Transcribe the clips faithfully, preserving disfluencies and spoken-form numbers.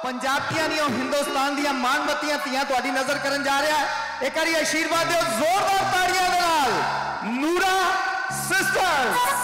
पंजाब दियां नहीं हिंदुस्तान दियां मानवतियां तियां तुहाडी नजर करन जा रहा है। एक बारी आशीर्वाद दिओ जोरदार ताड़ियां दे नाल नूरा सिस्टर्स।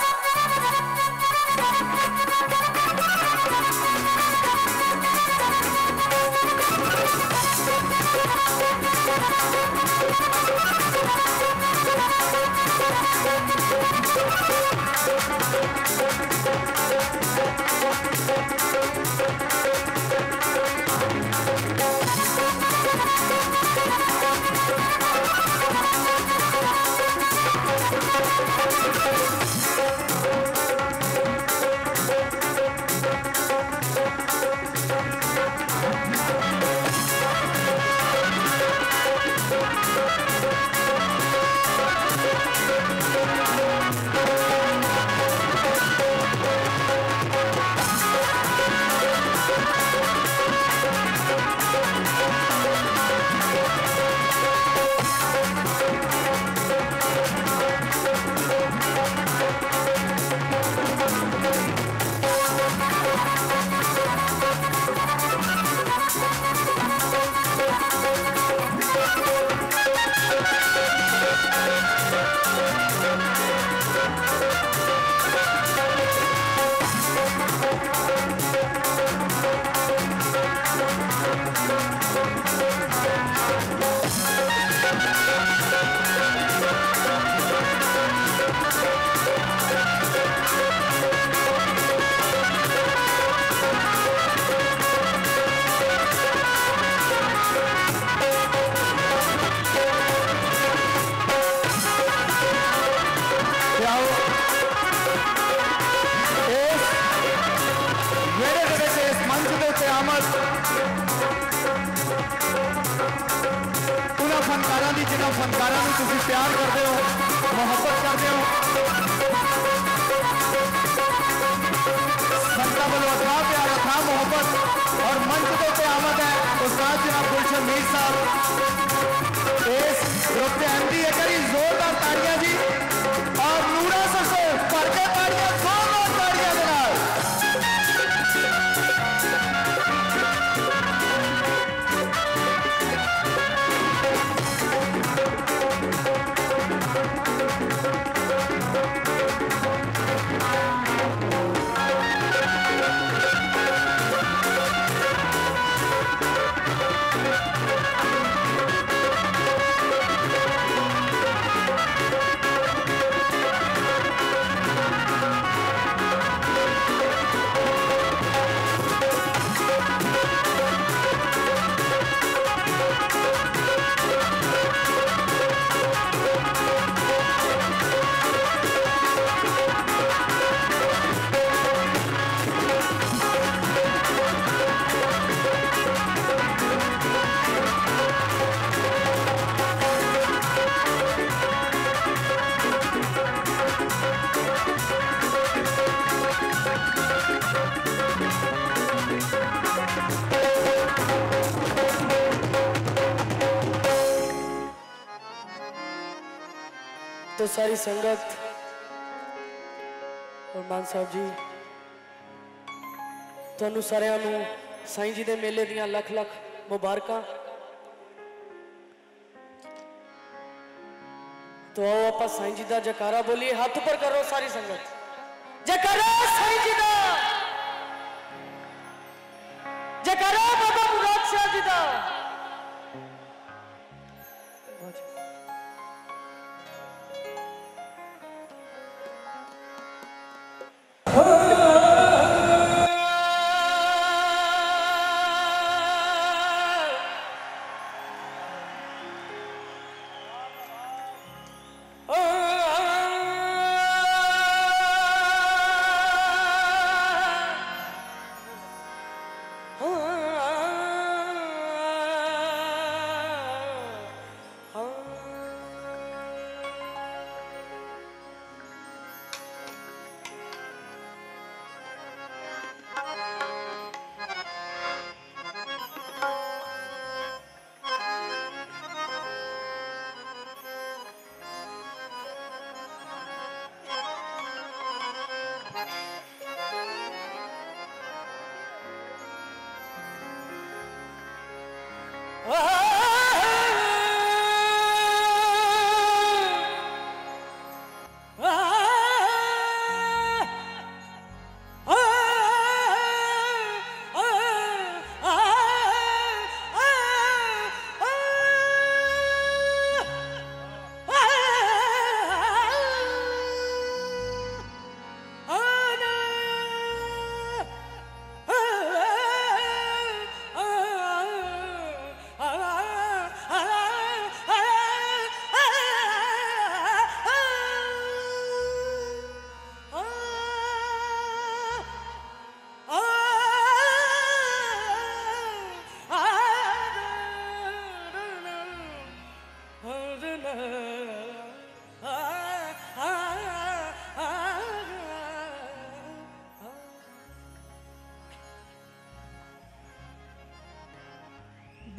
फनकारां दी जिन्हां फनकारां नूं तुसीं प्यार करदे हो, मोहब्बत करदे हो, संतां वल्लों अथाह प्यार अथाह मोहब्बत और मंच के उत्ते आमद है उस्ताद जनाब गुलशन मीर साहब। इस ग्रुप के एमडी एक बारी जोरदार ताड़ियां जी और नूरा ससो भर के ताड़ियां जोरदार ताड़ियां दे नाल। तो सारी संगत और मान साहब जी तुहानू सारिਆਂ ਨੂੰ साईं जी के मेले दियां लख लख मुबारकां। तो आओ आप साईं जी का जयकारा बोलिए, हाथ ऊपर करो सारी संगत, जयकारा साईं जी का, जयकारा बाबा मुराद शाह जी का।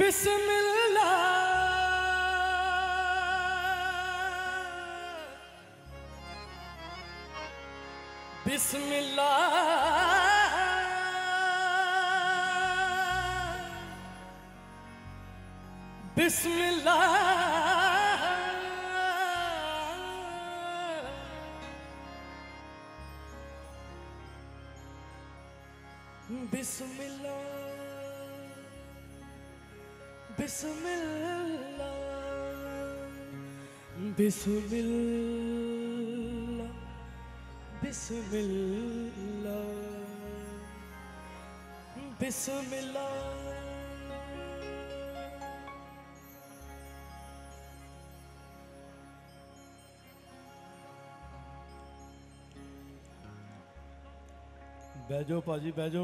बिस्मिल्लाह बिस्मिल्लाह बिस्मिल्लाह बिस्मिल्लाह बिस्मिल्लाह बिस्मिल्लाह बिस्मिल्लाह बिस्मिल्लाह बैजो पाजी बैजो।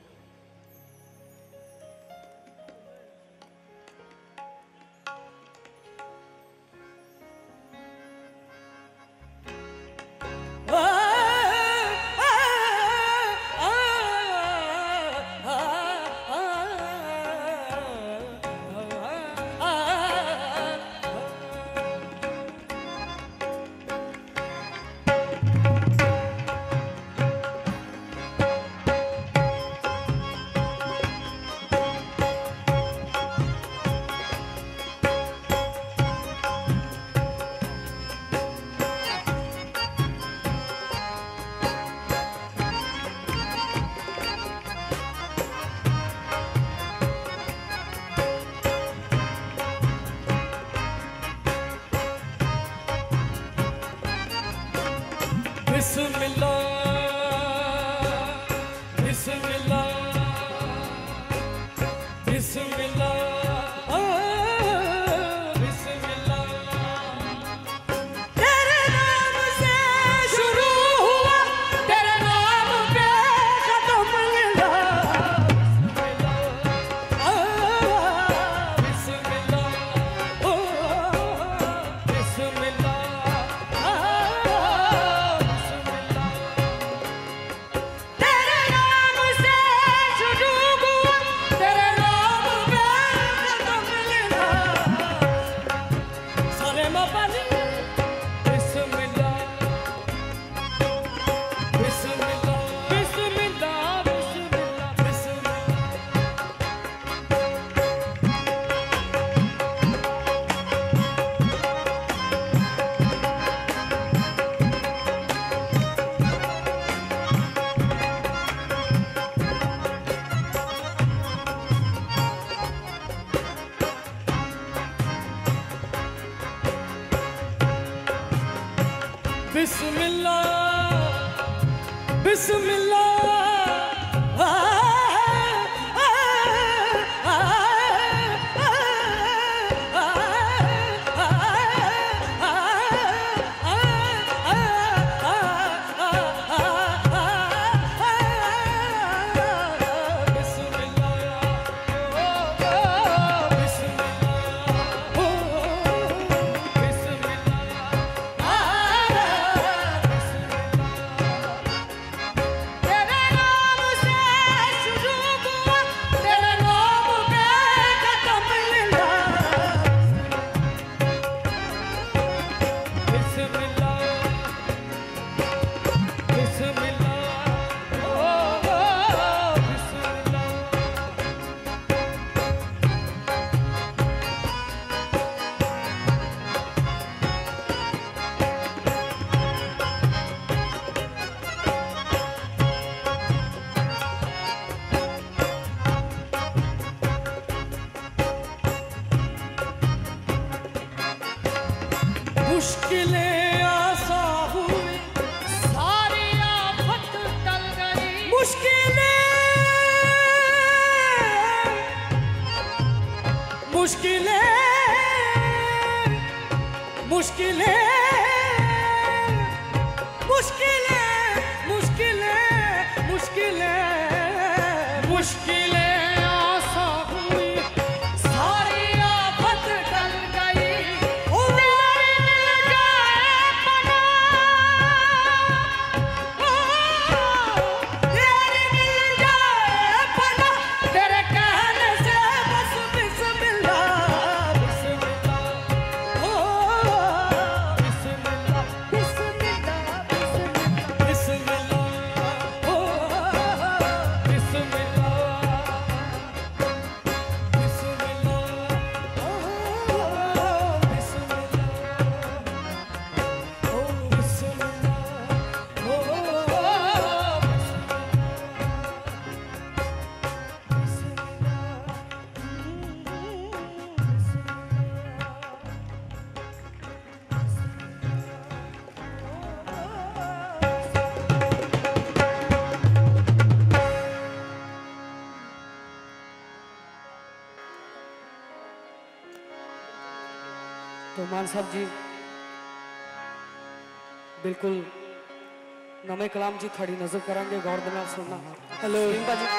बिस्मिल्लाह बिस्मिल्लाह मुश्किलें आसान हुई सारी आफत टल गई मुश्किलें मुश्किलें मुश्किलें मुश्किलें मुश्किलें मुश्किलें मुश्किलें आसान हुई सारी आफत टल गई तेरे कहने से बस बिस्मिल्लाह तो मान साहब जी बिल्कुल नवे कलाम जी थोड़ी नजर करांगे, गौर दे नाल सुनना। हेलो रिंपा जी।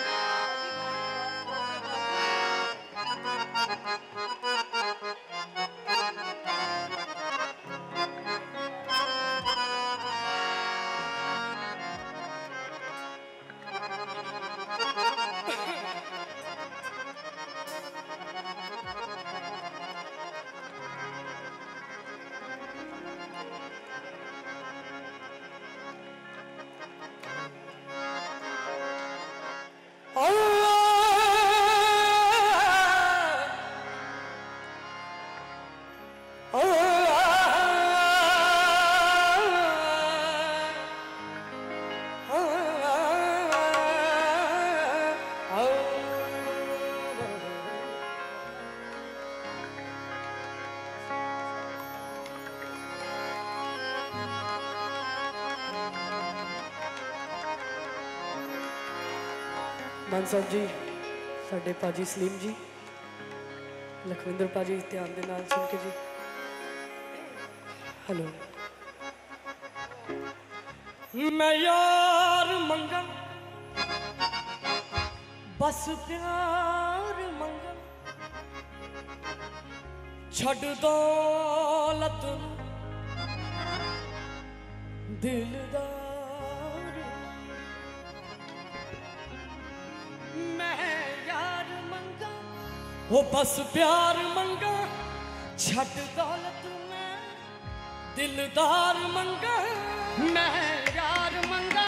मान साहब जी, साडे पाजी सलीम जी, लखविंदर पाजी ध्यान दे नाल सुन के जी। हेलो। मैं यार मंगन बस प्यार मंगन छड़ दौलत दिलदार वो बस प्यार मंगा छट दौलत में दिलदार मंगा। मैं यार मंगा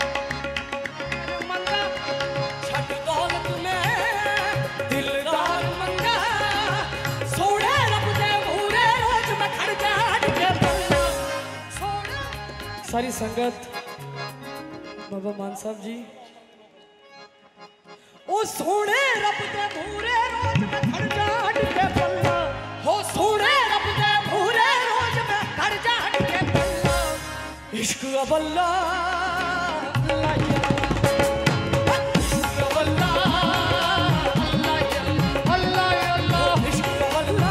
मंगा छट दौलत में दिलदार मंगा। सोने रब दे मूरे रोज में खड़ जा के बल्ला सोना। सारी संगत बाबा मान साहब जी, ओ सोने रब दे मूरे रोज में खड़ जा के बल्ला। हो सोने रब दे मूरे रोज में खड़ जा के बल्ला। इश्क अवल्ला अल्लाह इश्क अवल्ला अल्लाह अल्लाह अल्लाह इश्क अवल्ला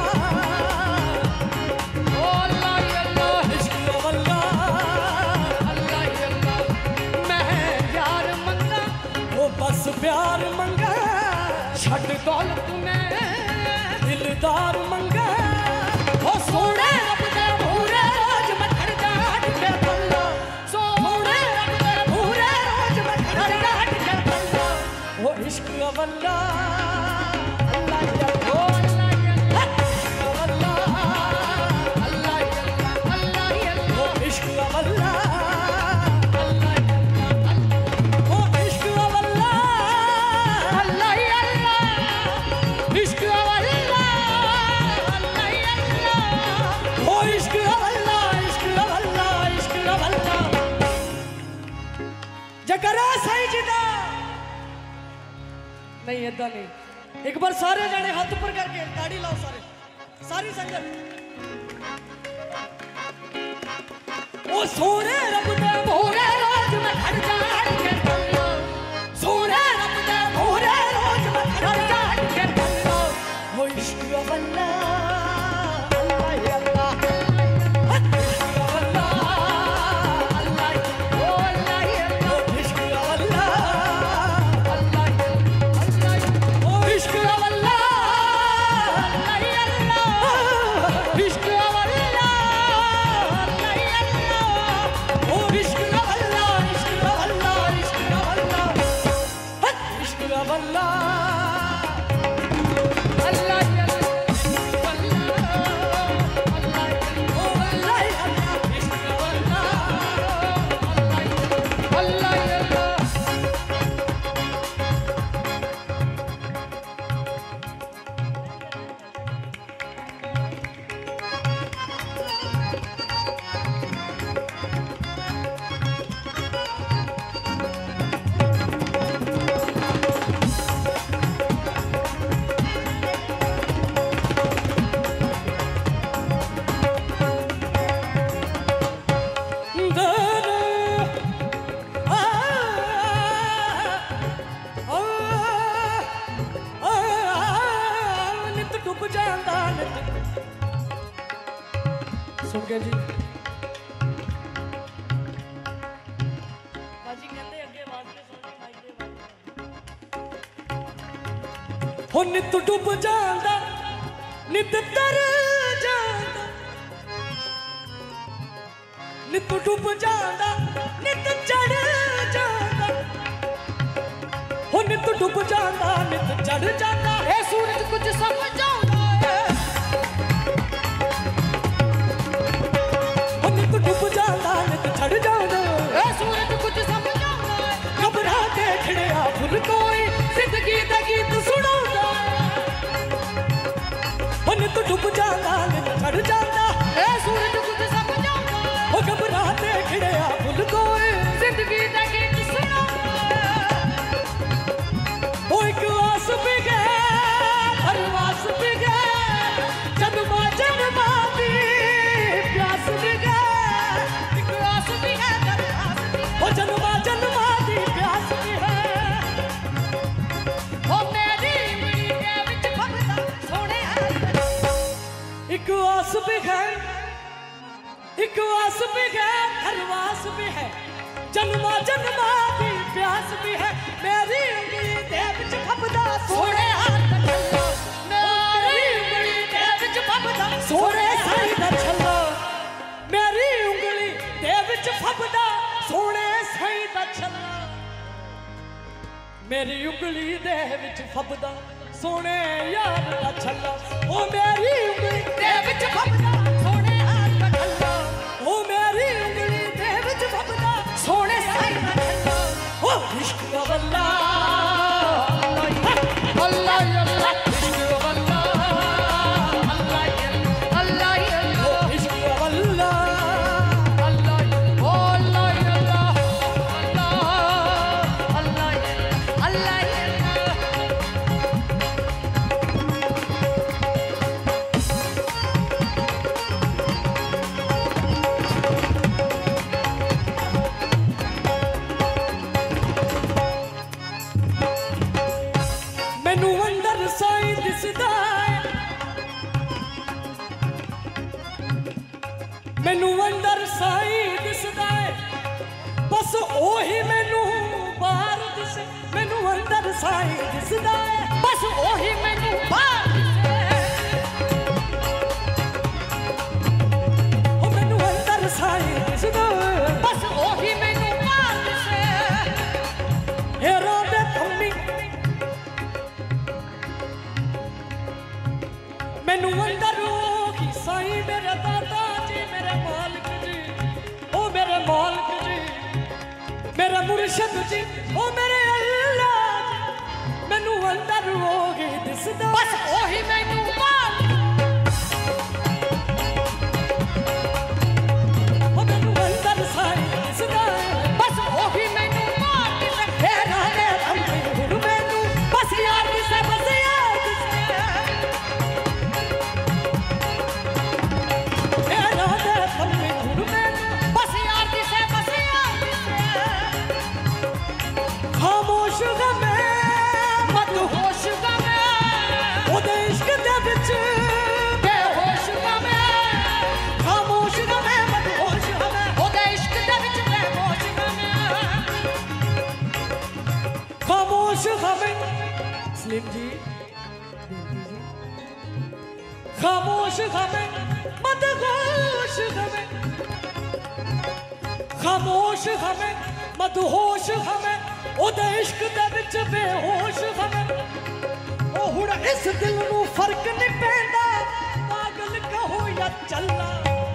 ओ अल्लाह अल्लाह इश्क अवल्ला अल्लाह अल्लाह। मैं यार मंगा वो बस प्यार मंगा छट दौलत में दिलदार मंगा। हो सोने रब दे मूरे रोज में खड़ जा के बल्ला। सोने रब दे मूरे रोज में खड़ जा के बल्ला। वो इश्क अवल्ला अल्लाह ओ अल्लाह अल्लाह अल्लाह अल्लाह वो इश्क अवल्ला नहीं ऐदा नहीं। एक बार सारे जाने हाथ ऊपर करके ताड़ी लाओ सारे, सारी संगत। ओ सोने रब दे मूरे रोज में खड़ जा के बल्ला। सोने रब दे मूरे रोज में खड़ जा के बल्ला। वो इश्क अवल्ला अल्लाह अल्लाह इश्क अवल्ला अल्लाह ओ अल्लाह इश्क अवल्ला इश्क अवल्ला अल्लाह इश्क अवल्ला अल्लाह ओ इश्क अवल्ला इश्क अवल्ला इश्क अवल्ला इश्क अवल्ला अल्लाह सुन के जी हो नित डुब जांदा नित तर जांदा नित डुब जांदा नित चढ़ जांदा हो नित डुब जांदा नित चढ़ जांदा ए सूरज कुछ समझ आउंदा है हो नित डुब जांदा नित चढ़ जांदा ए सूरज कुछ समझ आउंदा है घबरा के खड़िया फुल कोई जिंदगी दा गीत सुनाउंदा हो नित डुब जांदा नित चढ़ जांदा ए सूरज कुछ समझ आउंदा हो घबरा के खड़िया फुल कोई जिंदगी दा गीत सुनाउंदा ओ एक आस भी गए हरवास भी गए जन्मा जन्मा दी प्यास भी गए एक आस भी है हरवास भी ओ जन्मा जन्मा दी प्यास भी है ओ मेरी उंगली के विच फबदा सोने एक आस भी है एक आस भी है हरवास भी है जन्मा जन्मा दी प्यास भी है मेरी उंगली दे विच फबदा सोने हाथ छल्ला मेरी उंगली दे विच फबदा सोने साई दा छल्ला मेरी उंगली दे विच फबदा सोने साई दा छल्ला मेरी उंगली दे विच फबदा सोने यार दा छल्ला ओ मेरी उंगली दे विच फबदा सोने हाथ दा छल्ला ओ मेरी उंगली दे विच फबदा सोने साई दा छल्ला ओ इश्क वल्ला अल्लाह अल्लाह इश्क वल्ला अल्लाह अल्लाह अल्लाह इश्क वल्ला अल्लाह ओ अल्लाह अल्लाह अल्लाह अल्लाह मैनू अंदर साई दिसदा है मैनू अंदर साई दिसदा है बस ओही मैनू बाहर दिसे मैनू अंदर साई दिसदा है बस ओही मैनू बाहर दिसे ओ मैनू अंदर साई दिसदा है बस ओही मैनू बाहर दिसे हेरा दे थम्मी मैनू अंदर की साई मेरे दादा जी मेरे मालिक जी ओ मेरे मालिक जी मेरे मुर्शद जी ओ मेरे अल्लाह जी मैनू अंदर होगी दिसदा बस ओही मैनू मालिक ओ मैनू अंदर साई दिसदा बस ओही मैनू मालिक हेरा ने थम्मी हुण मैनू बस यार दिसे बस यार दिसे बस यार दिसे बस यार दिसे खामोश गमे मदहोश गमे ओदे इश्क दे विच बेहोश गमे खामोश गमे मदहोश गमे ओदे इश्क दे विच बेहोश गमे खामोश गमे सलीम जी खामोश गमे मदहोश गमे खामोश गमे मदहोश गमे ओदे इश्क दे विच बेहोश गमे ओ हुण इस दिल नू फर्क नहीं पैंदा पागल कहो या चल्ला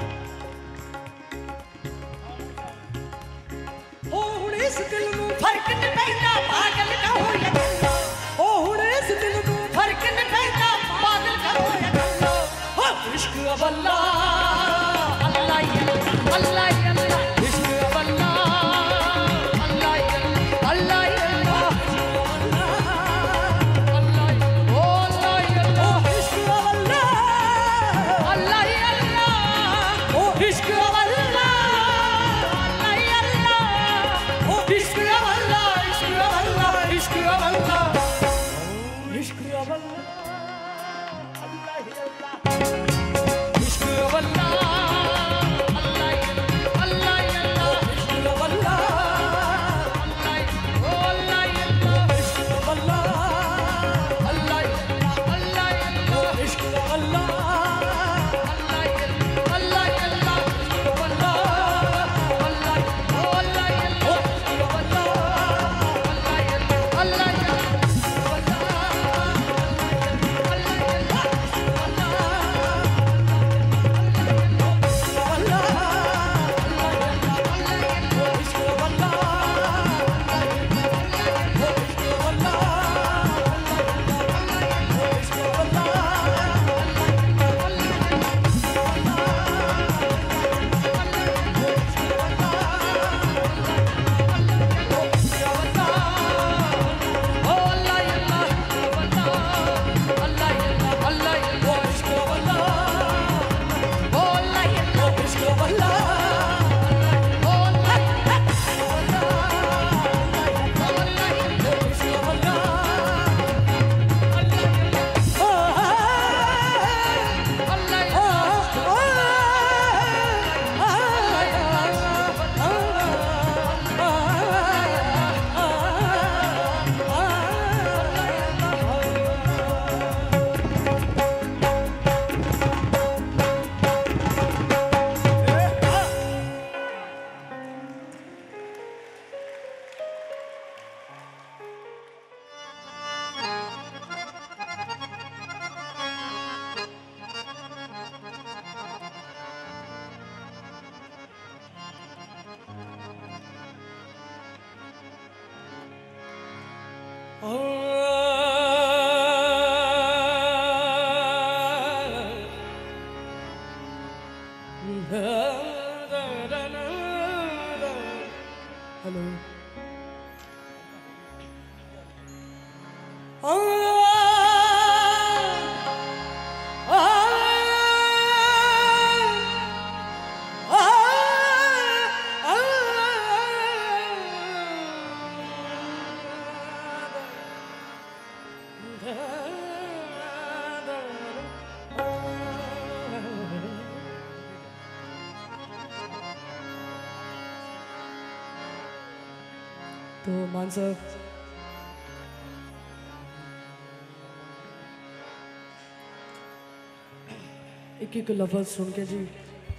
ओ हुण इस दिल नू फर्क नहीं पैंदा पागल कहो या चल्ला ओ हुण इस दिल नू फर्क नहीं पैंदा पागल कहो या चल्ला ओ इश्क वल्ला अल्लाह अल्लाह अल्लाह इश्क वल्ला अल्लाह अल्लाह अल्लाह अल्लाह ओ अल्लाह अल्लाह इश्क वल्ला अल्लाह अल्लाह ओ इश्क वल्ला अल्लाह अल्लाह ओ इश्क वल्ला इश्क वल्ला इश्क वल्ला इश्क वल्ला अल्लाह अल्लाह इश्क वल्ला तो मान साहब एक एक लफ्ज सुन के जी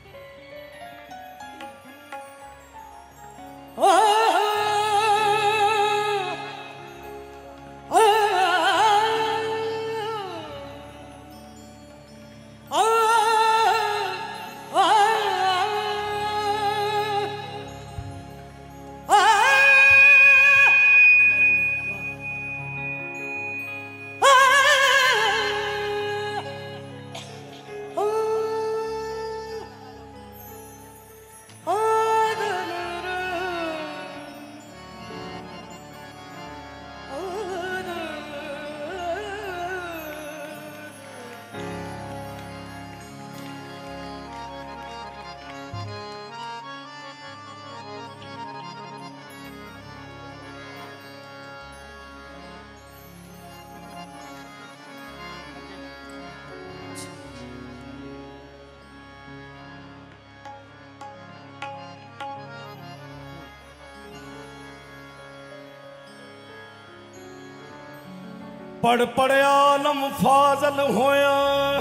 पढ़ पढ़ आलम फाजल होया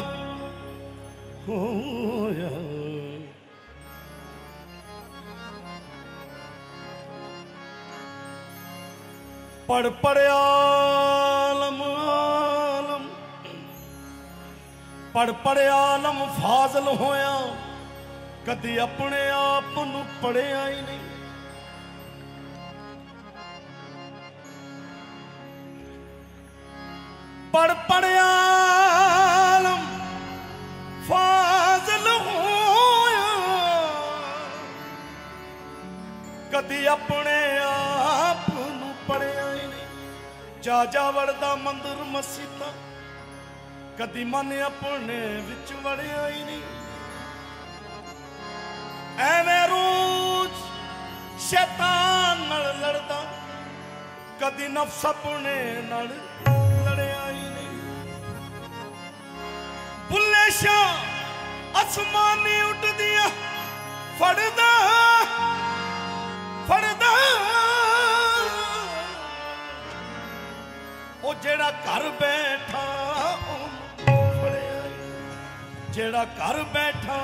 होया पढ़ पढ़ आलम आलम पढ़ पढ़ आलम फाजल होया कदी अपने आप नू पढ़िया ही नहीं। पढ़ पढ़ आलम फाजल होया कदी अपने आप नू पढ़िया ही नहीं। जा जा वड़दा मंदिर मसीता कदी मन अपने विच वड़िया ही नहीं। एवें रोज शैतान नाल लड़दा कदी नफ्स अपने नाल लड़िया ही नहीं। बुल्ले शाह आसमानी उठदिया फड़दा फड़दा ओ जेड़ा घर बैठा फड़िया जेड़ा घर बैठा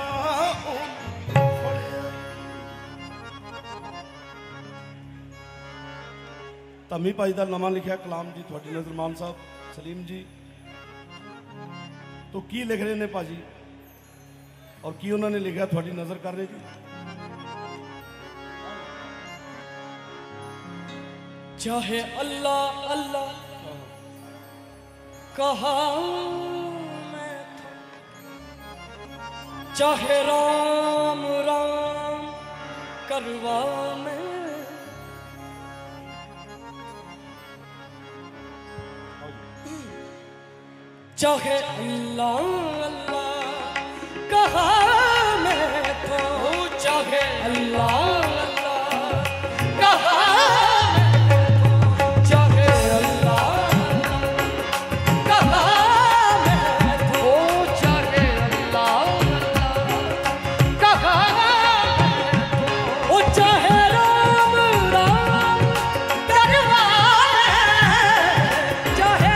तमी भाई का नवा लिखा कलाम जी थोड़ी नजर मान साहब सलीम जी तो की लिख रहे ने भाजी और की उन्होंने लिखा थोड़ी नजर कर रहे जी। चाहे अल्लाह अल्लाह कहा मैं था, चाहे राम राम करवा मैं, चाहे अल्लाह अल्लाह कहा मैं तो, चाहे अल्लाह अल्लाह कहा मैं तो, चाहे अल्लाह कहा मैं तो, चाहे अल्लाह कहा मैं तो, चाहे राम राम करवा चाहे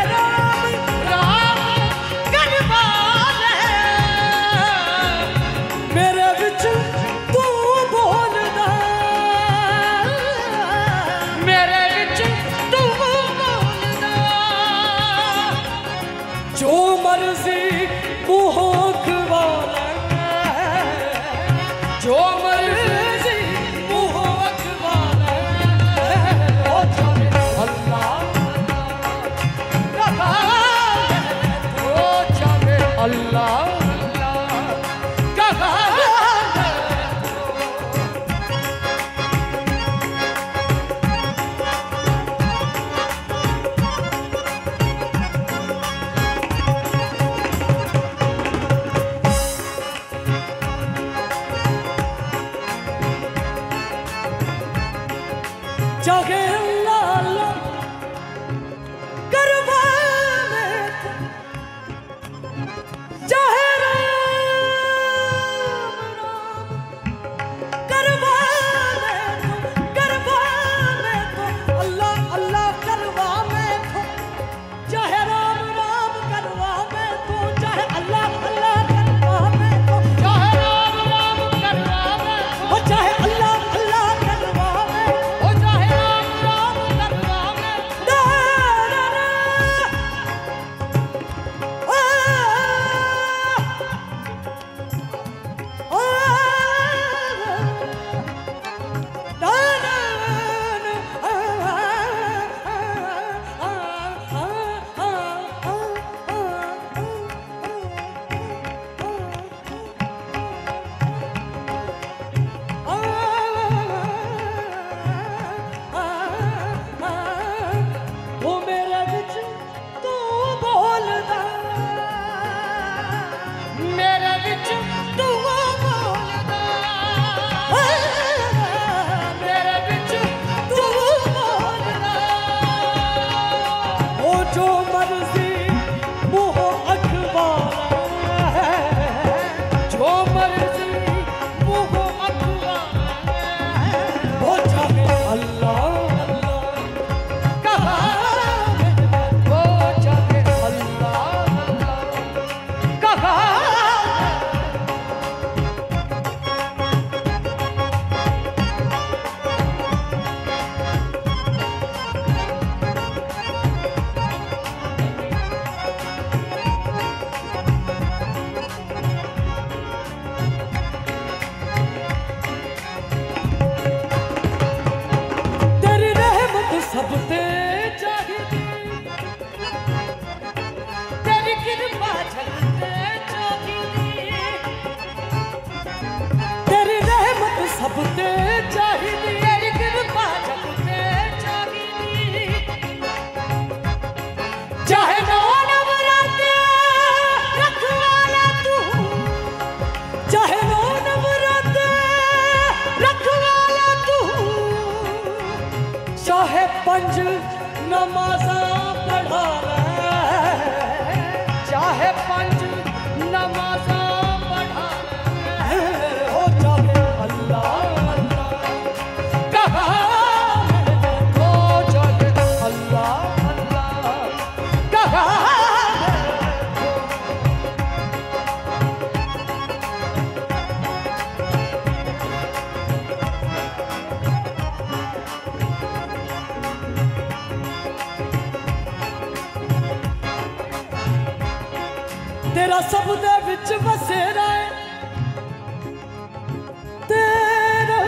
चाहे अल्लाह अल्लाह करवा मैं ते चाहिदी तेरी कृपा जब ते चाहिदी चाहे नौ नवराते रखवाला तू चाहे नौ नवराते रखवाला तू चाहे पंज नमाज़ां पढ़ा चाहे पंज नमाज़ां पढ़ा हो जाए अल्लाह अल्लाह कहा हो जाए अल्लाह अल्लाह कहा तेरा सब दे विच बसेरा है तेरा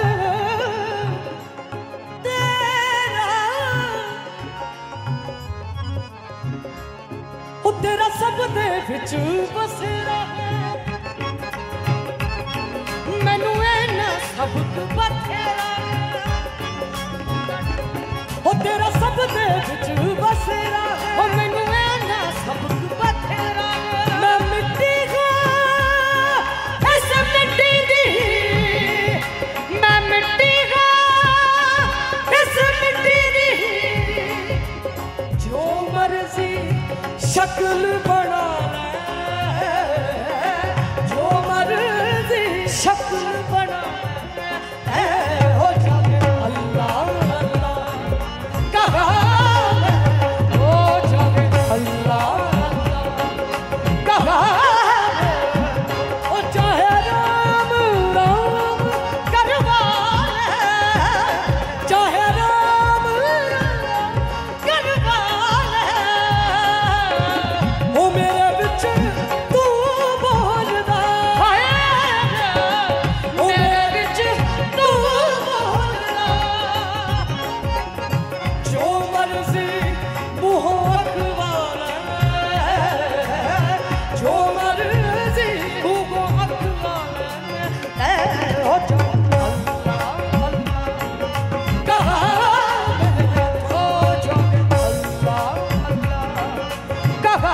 तेरा ओ तेरा सब दे विच बसेरा है मैनू इन्ना सबक बथेरा ओ तेरा सब दे विच बसेरा ओ मैनू इन्ना सबक बथेरा मैं मिट्टी गा ऐसे मिट्टी दी मैं मिट्टी गा ऐसे मिट्टी दी जो मर्जी शक्ल बना ले जो मर्जी शक्ल बना ले हो जाए अल्लाह अल्लाह कहा हो जाए अल्लाह ओ चाहे राम राम करवाले चाहे राम राम करवाले ओ मेरे विच तू बोलदा ओ मेरे विच तू बोलदा जो मर्जी मुँह अखवाले जो मर्जी भूगो अखवाले हो जाओ अल्लाह अल्लाह कहा हो जाओ अल्लाह अल्लाह कहा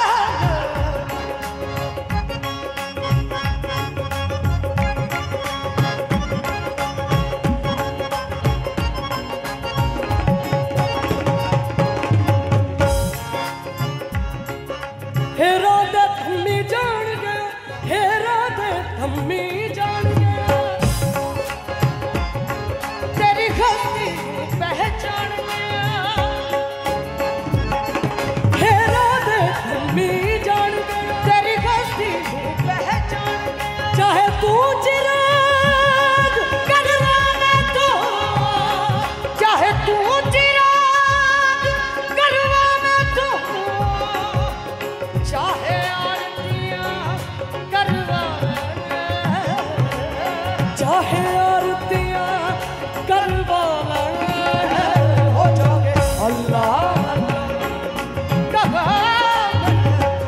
हेरा दे थम्मी जान गया हेरा दे थम्मी जान गया तेरी हस्ती पहचान गया हेरा दे थम्मी जान गया तेरी हस्ती पहचान गया चाहे तू चिराग करवा मैं तो चाहे तू चिराग करवा मैं तो चाहे आरतियां करवा चाहे आरतियां करवा हो जाओगे अल्लाह अल्लाह कहा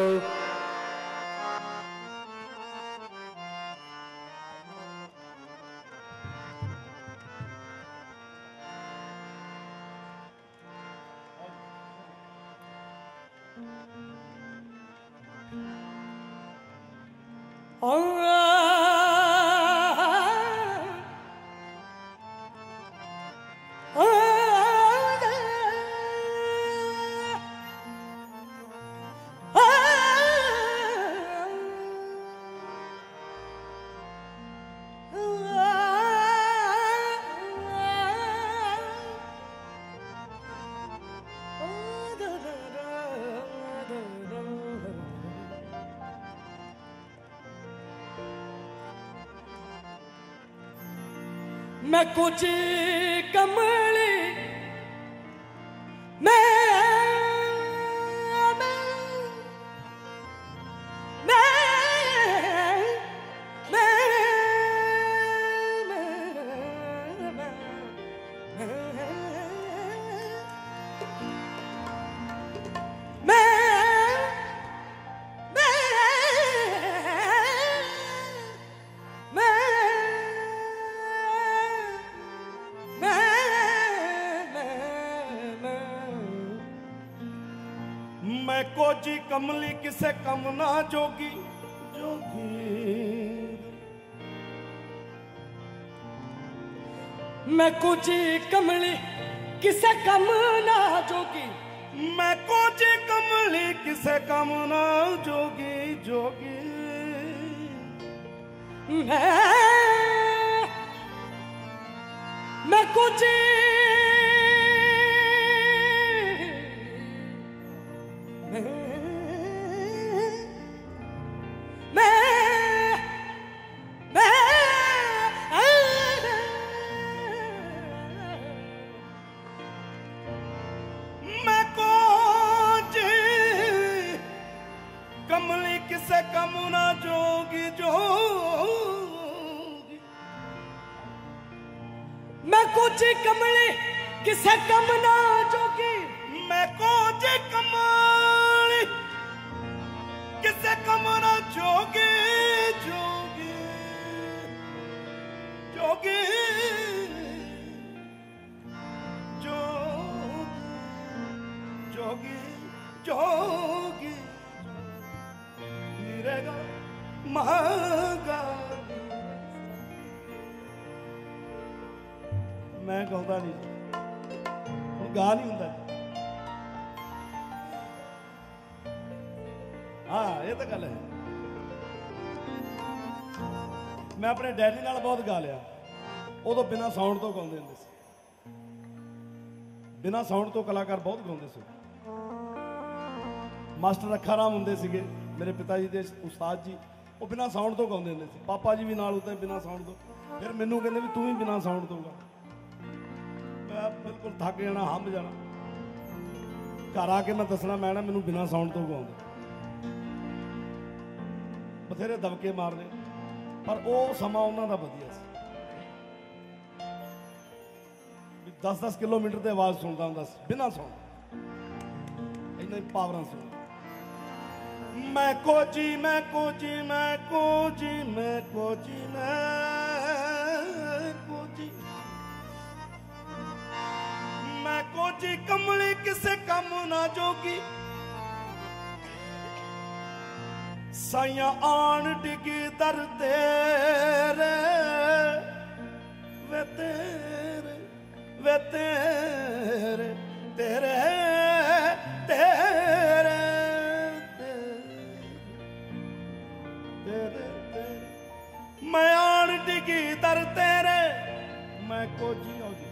लो। मैं कुछ कमली मैं मैं कोजी कमली किसे कम ना जोगी जोगी मैं कुछ कमली किसे कम ना जोगी मैं कोजी कमली किसे कम ना जोगी जोगी मैं मैं कुछ किसे कम ना जोगी जोगी मैं कुछ कमली किसे कम ना जोगी मैं कुछ कमली किसे कम ना जोगी जोगी जोगी जोगी जोगी महंगा मैं गाँदा नहीं गा नहीं होंगे हाँ ये तो गल है मैं अपने डैडी नाल बहुत गा लिया उदो बिना साउंड तो गाते होंगे बिना साउंड तो कलाकार बहुत गाते थे मास्टर अखा राम होंगे सीगे मेरे पिता जी के उस्ताद जी वो बिना साउंड तो गाते होंगे पापा जी भी नाल होते बिना साउंड तो फिर मैनू कहते भी तू भी बिना साउंड तो गा मैं बिल्कुल थक जाना हंब जाना घर आके मैं दसना मैं ना मैनू बिना साउंड तो गाँदा बथेरे दबके मारने पर वो समा उन्हों का वधिया सी दस दस किलोमीटर से आवाज़ सुनता हूँ बिना साउंड इन्ना पावर सुन मैं कोजी मैं कोजी मैं कोजी मैं कोजी मैं कोजी मैं कोजी कमली किसे कम ना जोगी साइया आन डिगी दर तेरे वे तेरे वे तेरे तेरे तेरे मैं आन डिगी दर तेरे मैं कोजी होगी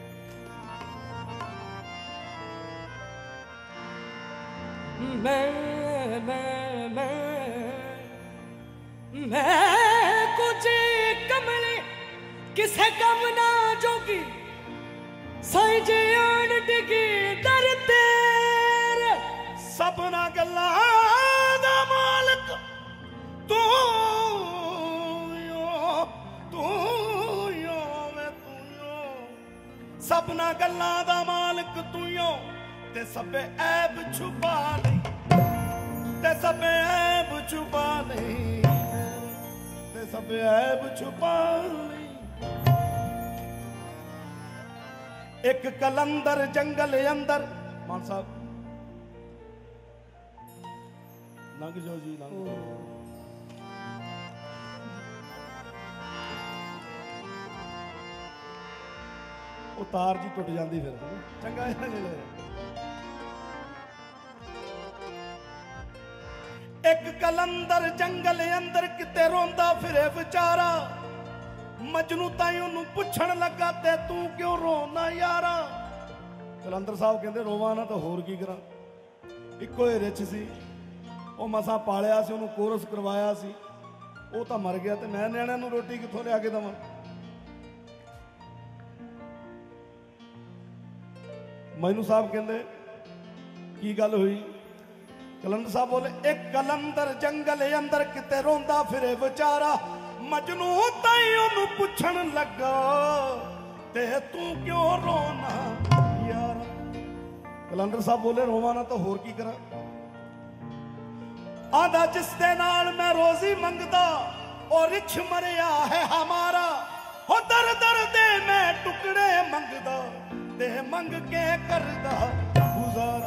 मैं मैं मैं मैं कुछ कमली किसे कम ना जोगी साईं जी आन डिगी दर तेरे सबना गल्ला दा मालिक तू सबना गल्लां दा मालिक तू यो ते सबे ऐब छुपा नहीं ते सब ऐब छुपा नहीं, ते सब ऐब छुपा नहीं। एक कलंदर जंगल अंदर, मान साहब लंघ जाओ जी, लंघ जाओ। तार जी टुट जाती फिर चंगा नहीं लगता। एक कलंदर जंगल अंदर किते रोंदा फिरे बेचारा, मजनू ताई ओनू पुछण लगा ते तू क्यों रोना यारा। कलंदर साहब कहते रोवा ना तो होर की करा, इको ही रिच सी, वो मसा पालिया सी, ओनू कोरस करवाया सी, वो तो मर गया, तो मैं नियाणिਆਂ ਨੂੰ रोटी कित्थों लिया के देवां। मैनू साहब कहते की गल हुई, कलंदर साहब बोले एक कलंदर जंगल अंदर किते रोंदा फिरे बेचारा, मजनू ताई ओनू पुछण लगा ते तू क्यों रोना यारा। कलंदर साहब बोले रोवा ना तो होर की करा। आदा जिस दे नाल मैं रोजी मंगदा और रिछ मरिया है हमारा, हो दर दर दे मैं टुकड़े मंगदा ते मंग के करदा गुजारा।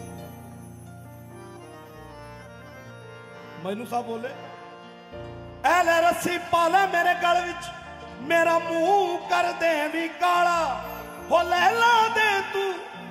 मैनू साहब बोले ऐ ले रस्सी पाला मेरे गल विच, मेरा मुंह कर दे भी काला, हो लैला दे तू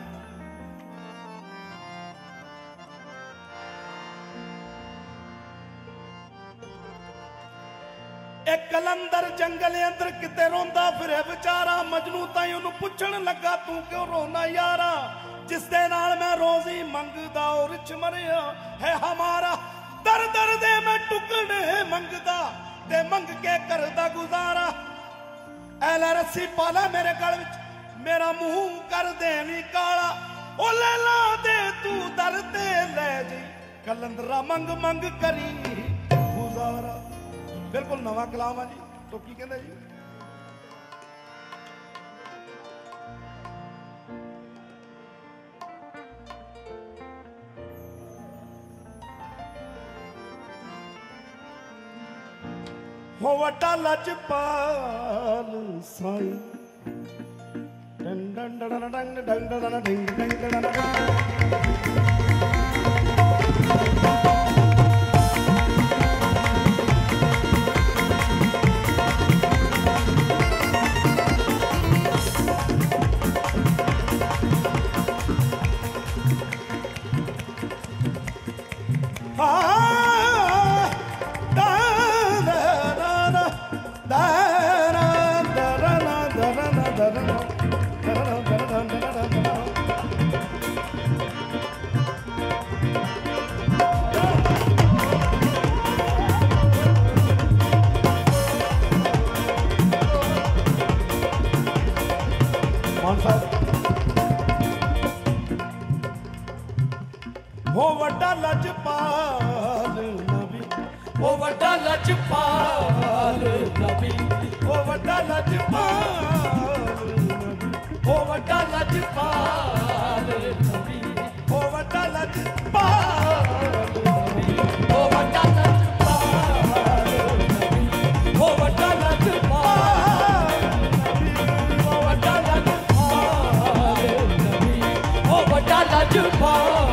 एक कलंदर जंगल अंदर किते रोंदा फिरे बेचारा, मजनू ताई ओनू पुछण लगा तू क्यों रोना यारा। जिस दे नाल मैं रोजी मंगदा और रिच मरिया है हमारा, दर दर दे मैं टुकड़े मंगदा ते मंग के करदा गुजारा। ऐला रस्सी पाला मेरे गल विच, मेरा मुंह कर दे वी काला, ओ लैला दे तू दर ते ले जी, कलंदरा मंग मंग करी गुजारा। बिल्कुल नवा कलाम है जी, तो की कहते जी हो वटा लजपाल साई डंग डंग डंग डंग डंग डंग डंग डंग डंग। हो वड्डा लजपाल नबी, हो वड्डा लजपाल नबी, हो वड्डा लजपाल नबी, हो वड्डा लजपाल नबी, हो वड्डा लजपाल नबी, हो वड्डा लजपाल नबी, हो वड्डा लजपाल नबी, हो वड्डा लजपाल नबी, हो वड्डा लजपाल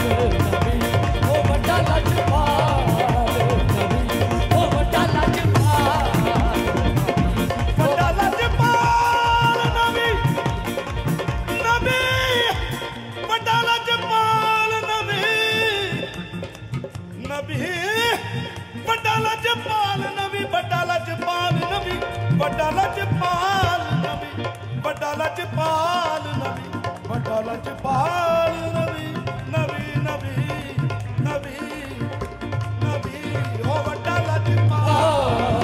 बड़ा लजपाल नबी, बड़ा लजपाल नबी, बड़ा लजपाल नबी, नबी नबी नबी नबी, हो बड़ा लजपाल।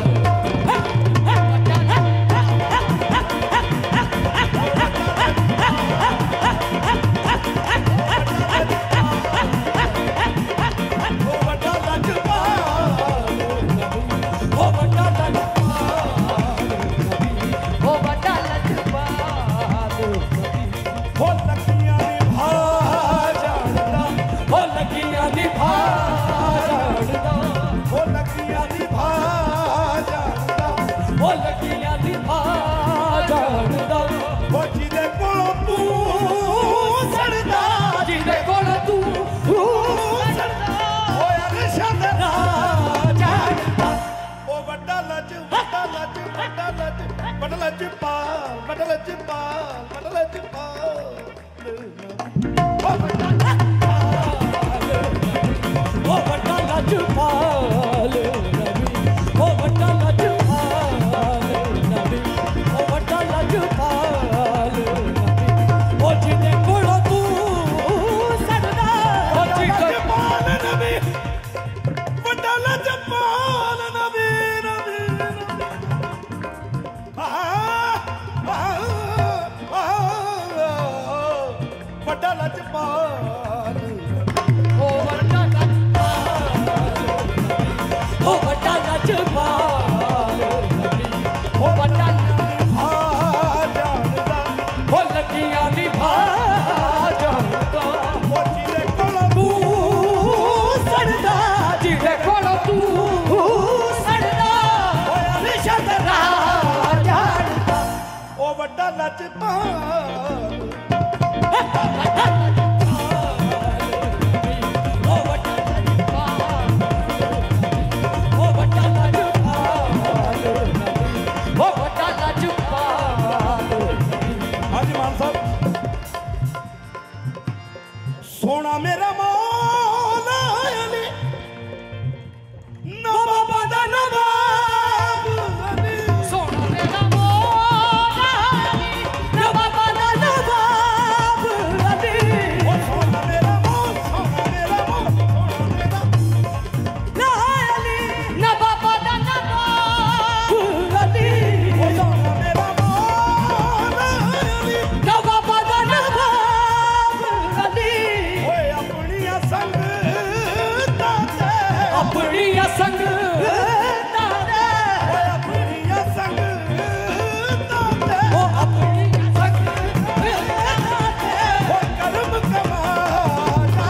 हो लखियां भाई ਲਜਪਾਲ ਵੱਡਾ ਲਜਪਾਲ ਵੱਡਾ ਲਜਪਾਲ ਉਹ ਵੱਡਾ ਲਜਪਾਲ ਨਬੀ ਉਹ ਵੱਡਾ ਲਜਪਾਲ ਨਬੀ ਉਹ ਵੱਡਾ ਲਜਪਾਲ ਨਬੀ ਉਹ ਜਿਹਦੇ ਕੋਲੋਂ ਤੂੰ ਸੜਦਾ ਵੱਡਾ ਲਜਪਾਲ ਨਬੀ ਵੱਡਾ ਲਜਪਾਲ ਨਬੀ ਨਬੀ ਵੱਡਾ ਲਜਪਾਲ ਉਹ ਵੱਡਾ ਲਜਪਾਲ ਉਹ ਵੱਡਾ ਲਜਪਾਲ ਨਬੀ ਉਹ ਵੱਡਾ ਆ ਜਾਣਦਾ ਉਹ ਲੱਗੀਆਂ ਨੀ ਭਾ ਜਾਣਦਾ ਉਹ ਜਿਹਦੇ ਕੋਲੋਂ ਤੂੰ ਸੜਦਾ ਜਿਹਦੇ ਕੋਲੋਂ ਤੂੰ ਸੜਦਾ ਹੋਇਆ ਨਿਸ਼ਾਨ ਰਾਹ ਜਾਣਦਾ ਉਹ ਵੱਡਾ ਲਜਪਾਲ ਉਹ ਵੱਡਾ ਲਜਪਾਲ ਉਹ ਵੱਡਾ ਲਜਪਾਲ ਉਹ ਵੱਡਾ ਲਜਪਾਲ ਹਾਂਜੀ ਮਾਨ ਸਾਹਿਬ ਸੋਹਣਾ ਮੇਰਾ ਮੌਲਾ ਅਲੀ ਨਵਾਬਾਂ ਦਾ ਨਵਾਬ ਅਲੀ ਸੋਹਣਾ ਮੇਰਾ ਮੌਲਾ ਅਲੀ ਨਵਾਬਾਂ ਦਾ ਨਵਾਬ ਅਲੀ ਉਹ ਸੋਹਣਾ ਮੇਰਾ ਮੌਲ ਸੋਹਣਾ ਮੇਰਾ ਮੌਲ ਸੋਹਣਾ ਮੇਰਾ ਨਾ ਅਲੀ ਨਵਾਬਾਂ ਦਾ ਨਵਾਬ ਅਲੀ ਉਹ ਸੋਹਣਾ ਮੇਰਾ ਮੌਲਾ ਅਲੀ ਨਵਾਬਾਂ ਦਾ ਨਵਾਬ ਅਲੀ ਓਏ ਆਪਣੀਆਂ ਸੰਗਤਾਂ ਤੇ ਆਪਣੀਆਂ ਸੰਗਤਾਂ ਦੇ ਓਏ ਆਪਣੀਆਂ ਸੰਗਤਾਂ ਤੇ ਉਹ ਆਪਣੀਆਂ ਸੰਗਤਾਂ ਦੇ ਓ ਕਰਮ ਕਮਾਣਾ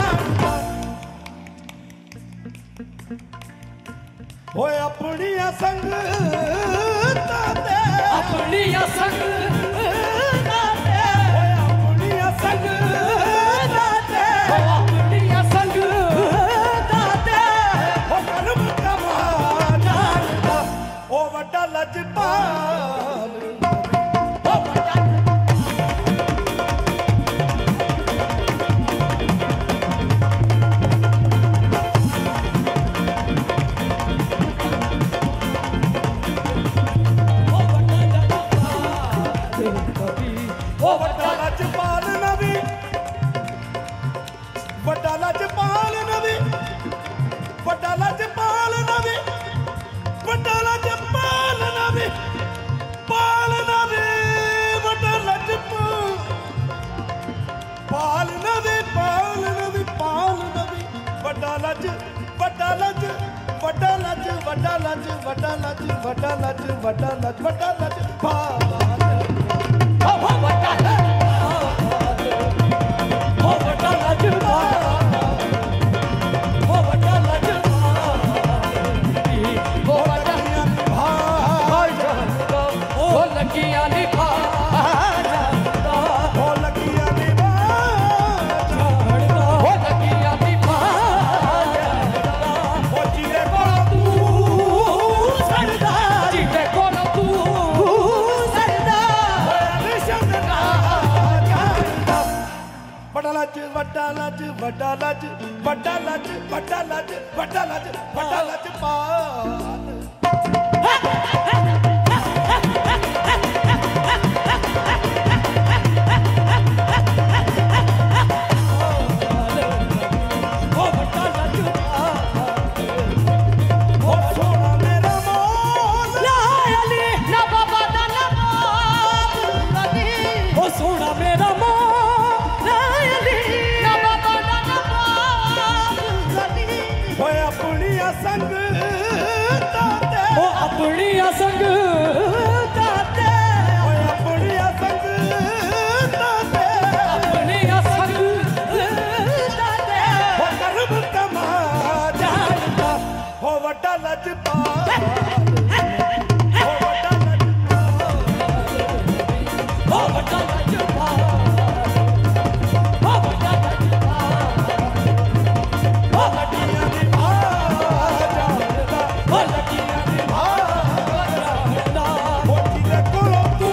ਓਏ ਆਪਣੀਆਂ ਸੰਗਤਾਂ ਤੇ ਆਪਣੀਆਂ ਸੰਗਤਾਂ ਦੇ ਓਏ ਆਪਣੀਆਂ ਸੰਗਤਾਂ ਤੇ ਉਹ ਆਪਣੀਆਂ ਸੰਗਤਾਂ ਦੇ ਓ ਕਰਮ ਕਮਾਣਾ ਓ ਵੱਡਾ ਲਜਪਾਲ ਉਹ ਵੱਡਾ ਉਹ ਵੱਡਾ ਲਜਪਾਲ ਨਬੀ ਉਹ ਵੱਡਾ ਵੱਡਾ ਲਜਪਾਲ ਨਬੀ ਵੱਡਾ ਲਜਪਾਲ ਨਬੀ ਵੱਡਾ ਲਜਪਾਲ ਨਬੀ ਵੱਡਾ ਲਜਪਾਲ ਨਬੀ ਪਾਲ ਨਬੀ ਵੱਡਾ ਲਜਪਾਲ ਪਾਲ ਨਬੀ ਪਾਲ ਨਬੀ ਪਾਲ ਨਬੀ ਵੱਡਾ ਲਜ ਵੱਡਾ ਲਜ ਵੱਡਾ ਲਜ ਵੱਡਾ ਲਜ ਵੱਡਾ ਲਜ ਵੱਡਾ ਲਜ ਵੱਡਾ ਲਜ ਵੱਡਾ ਲਜ ਪਾਲ ਉਹ ਵੱਡਾ ਲਜਪਾਲ ਉਹ ਵੱਡਾ ਲਜਪਾਲ ਉਹ ਵੱਡਾ ਲਜਪਾਲ ਉਹ ਵੱਡਾ ਭਾਈ ਜਾਣਦਾ ਉਹ ਲੱਗੀਆਂ ਨੀ ਭਾ ਜਾਣਦਾ ਉਹ ਲੱਗੀਆਂ ਨੀ ਬਾਜ ਜਾਣਦਾ ਉਹ ਲੱਗੀਆਂ ਨੀ ਭਾ ਜਾਣਦਾ ਉਹ ਜਿਹਦੇ ਕੋਲ ਤੂੰ ਸੜਦਾ ਜਿਹਦੇ ਕੋਲ ਤੂੰ ਸੜਦਾ ਨਿਸ਼ਾਨ ਰਾਹ ਜਾਣਦਾ ਵੱਡਾ ਲੱਜ ਵੱਡਾ ਲੱਜ ਵੱਡਾ ਲੱਜ ਵੱਡਾ ਲੱਜ ਵੱਡਾ ਲੱਜ ਵੱਡਾ ਲੱਜ ਵੱਡਾ ਲੱਜ ਪਾਲ ਉਹ ਵੱਡਾ ਲਜਪਾਲ ਉਹ ਸੋਹਣਾ ਮੇਰਾ ਮੌਲ ਲਾ ਅਲੀ ਨਾ ਬਾਬਾ ਦਾ ਨਵਾਬ ਅਲੀ ਉਹ ਸੋਹਣਾ ਮੇਰਾ ਮੌਲਾ ਅਲੀ ਨਾ ਬਾਬਾ ਦਾ ਨਵਾਬ ਅਲੀ ਓਏ ਆਪਣੀਆਂ ਸੰਗਤਾਂ ਤੇ ਉਹ ਆਪਣੀਆਂ ਸੰਗਤਾਂ ਤੇ ਓਏ ਆਪਣੀਆਂ ਸੰਗਤਾਂ ਤੇ ਆਪਣੀਆਂ ਸੰਗਤਾਂ ਤੇ ਉਹ ਕਰਮ ਕਮਾ ਜਾਣਦਾ ਉਹ ਵੱਡਾ ਲਜਪਾਲ ਉਹ ਵੱਡਾ ਲਜਪਾਲ ਉਹ ਵੱਡਾ ਲਜਪਾਲ ਉਹ ਵੱਡਾ ਲਜਪਾਲ ਉਹ ਵੱਡਾ ਆ ਜਾਣਦਾ ਉਹ ਲੱਗੀਆਂ ਨੀ ਭਾ ਜਾਣਦਾ ਉਹ ਜਿਹਦੇ ਕੋਲੋਂ ਤੂੰ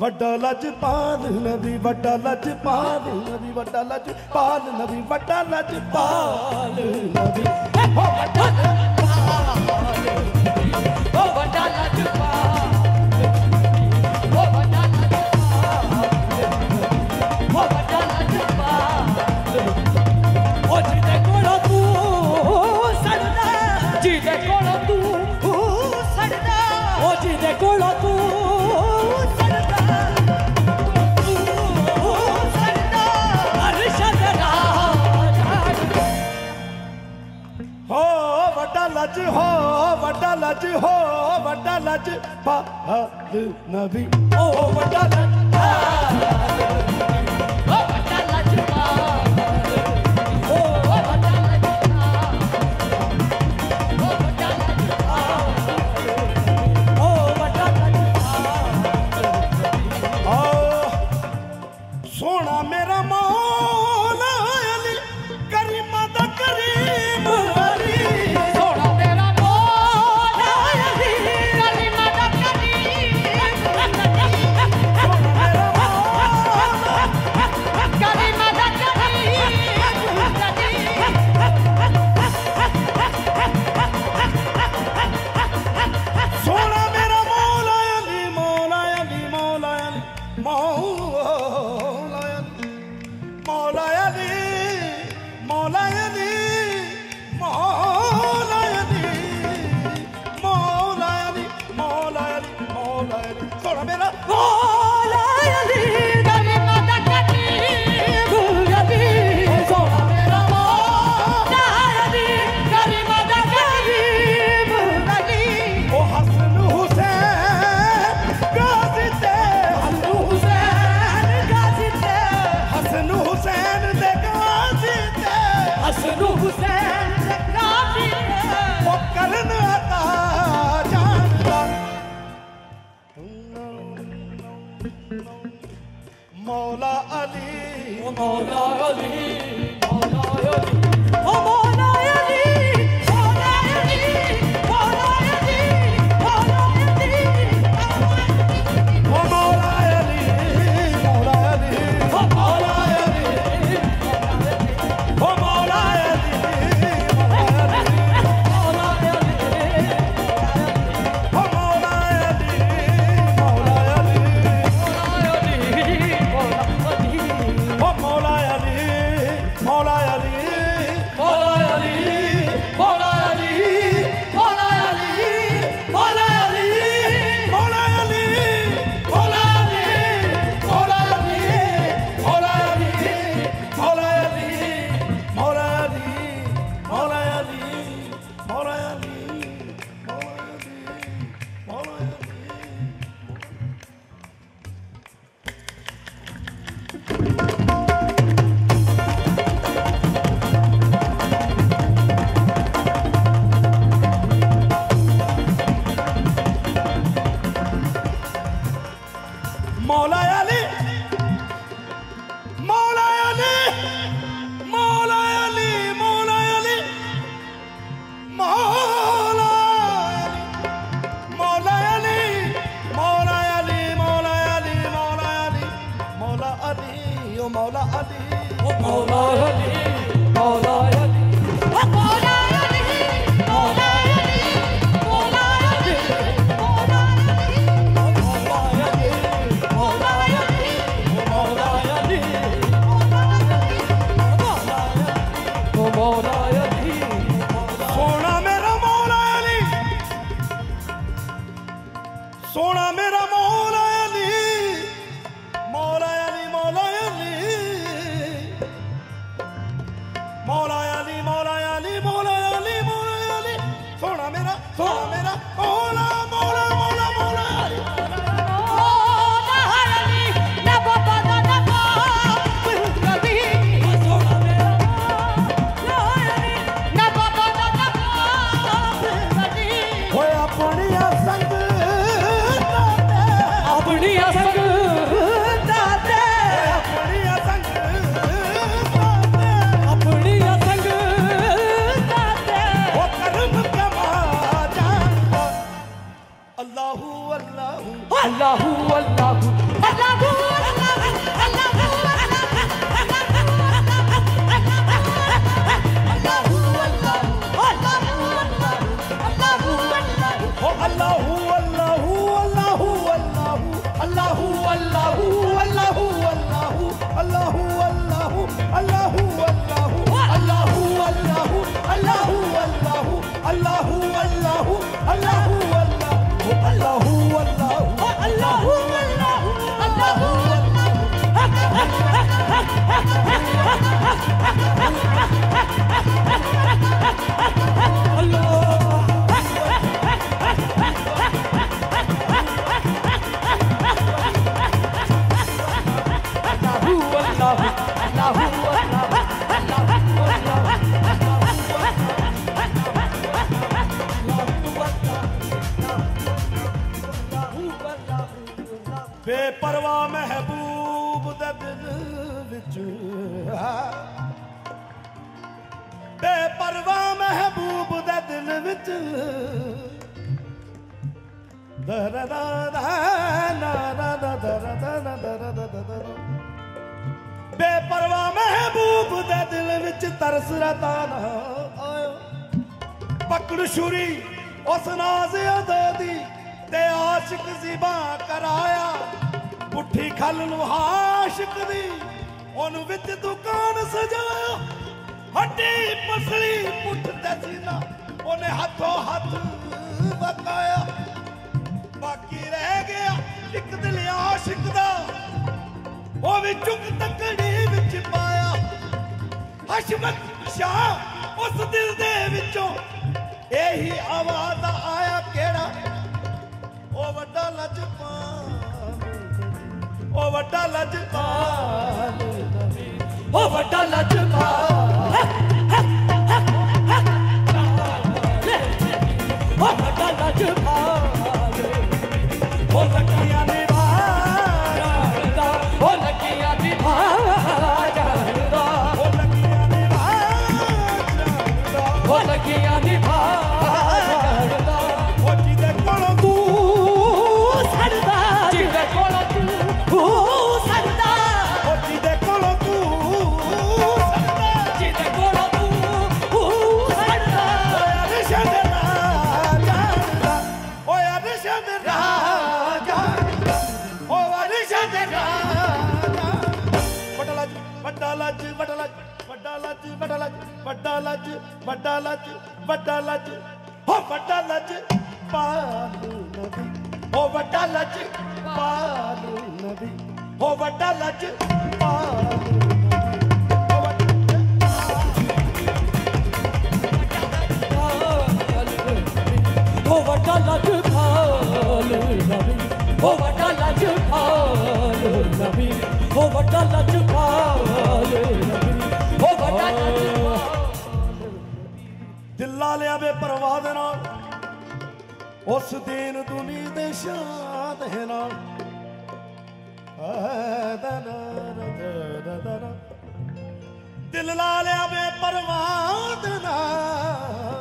वड्डा लजपाल नबी वड्डा लजपाल नबी वड्डा लजपाल नबी वड्डा लजपाल नबी ओ वड्डा लजपाल ओ वड्डा लजपाल ओ वड्डा लजपाल ओ वड्डा लजपाल ओ जिदे कोलों तू सड़दा जिदे कोलों तू सड़दा ओ जिदे कोलों तू लज हो वड्डा लज हो वड्डा लज पाल नबी ओ वड्डा लज ओ वड्डा लज पाल ओ वड्डा लज पाल ओ वड्डा लज पाल ओ वड्डा लज पाल ओ सोना मेरा मौला अली करीमा दा करीम अली मौला अली मौला अली मौला अली ओ मौला अली मौला अली मौला अली मौला अली ओ मौला अली मौला अली ओ मौला अली ओ मौला अली मौला मौला अली मौला अली मौला अली मौला अली मौला मौला अली मौला अली मौला अली मौला अली मौला अली ओ मौला अली ओ मौला अली मौला अली ओ मौला अली मौला अली मौला अली मौला अली मौला अली मौला अली ओ मौला अली सोना मेरा मौला अली सोना मेरा मौला अली मौला अली मौला अली मौला बेपरवाह महबूब दे दिल विच बेपरवाह महबूब दे दिल विच बेपरवाह महबूब दे दिल विच तरस रहता ना आयो पकड़ छुरी उस नाज दी ते आशिक ज़िबा कराया पुठी खल नूं आशिक दी ओनू विच दुकान सजाया हड्डी पसली पुठ ते सीना ओने हाथों हाथ बकाया बाकी रह गया एक दिल आशिक दा ओ भी चुक तकड़ी विच पाया हशमत शाह उस दिल दे विचों यही आवाज आया केड़ा ओ वड्डा लजपाल ओ वड्डा लजपाल ओ वड्डा लजपाल ओ वड्डा लजपाल ओ लकियां दी बारांदा ओ लकियां दी बारांदा ओ लकियां दी बारांदा ओ लकियां दी बारांदा ओ जिदे कोलों तू सरदा जिदे कोलों तू सरदा ओ जिदे कोलों तू सरदा जिदे कोलों तू सरदा अरशद राजा ओ अरशद राजा ओ अरशद राजा वड्डा लज वड्डा लज वड्डा लज वड्डा लज वड्डा लज वड्डा लज वड्डा लज हो वड्डा लज पालू नबी हो वड्डा लज पालू नबी हो वड्डा लज पालू ओ वड्डा लजपाल नबी ओ वड्डा लजपाल नबी ओ वड्डा लजपाल नबी ओ वड्डा लजपाल दिल ला लिया बे परवाह दे नाल उस दीन दुनी दे शाह दे नाल दिल ला लिया बे परवाह दे नाल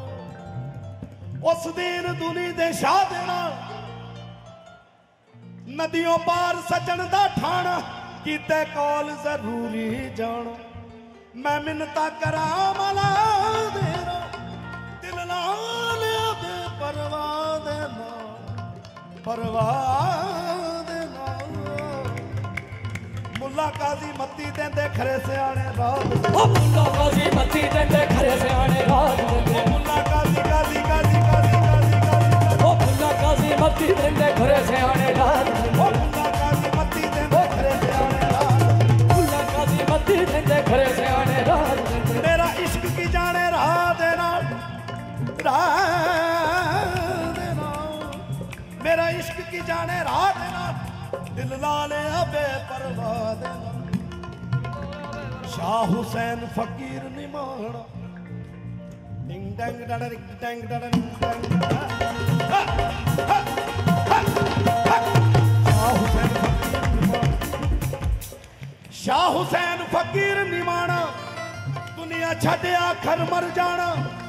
उस दीन दुनी दे शाह दे नाल नदियों पार सजन दा ठाणा कीते कौल जरूरी जाना मैं मिन्नता करा मला देना दिल ला लिया बे परवाह दे नाल परवाह दे नाल मुल्ला काजी मत्ती देंदे खरे सियाणे रात ओ मुल्ला काजी मत्ती देंदे खरे सियाणे रात देंदे मुल्ला काजी काजी काजी काजी काजी काजी ओ मुल्ला काजी मत्ती देंदे खरे सियाणे रात ओ मुल्ला काजी मत्ती देंदे खरे सियाणे रात मुल्ला काजी मत्ती देंदे खरे सियाणे रात देंदे मेरा इश्क की जाने राह दे नाल राह दे नाल मेरा इश्क की जाने राह दे नाल दिल ला लिया बे परवाह दे नाल शाह हुसैन फकीर निमाणा डिंग डंग डड डिंग डंग डड डिंग डंग शाह हुसैन फकीर निमाणा दुनिया छड़ आखर मर जाना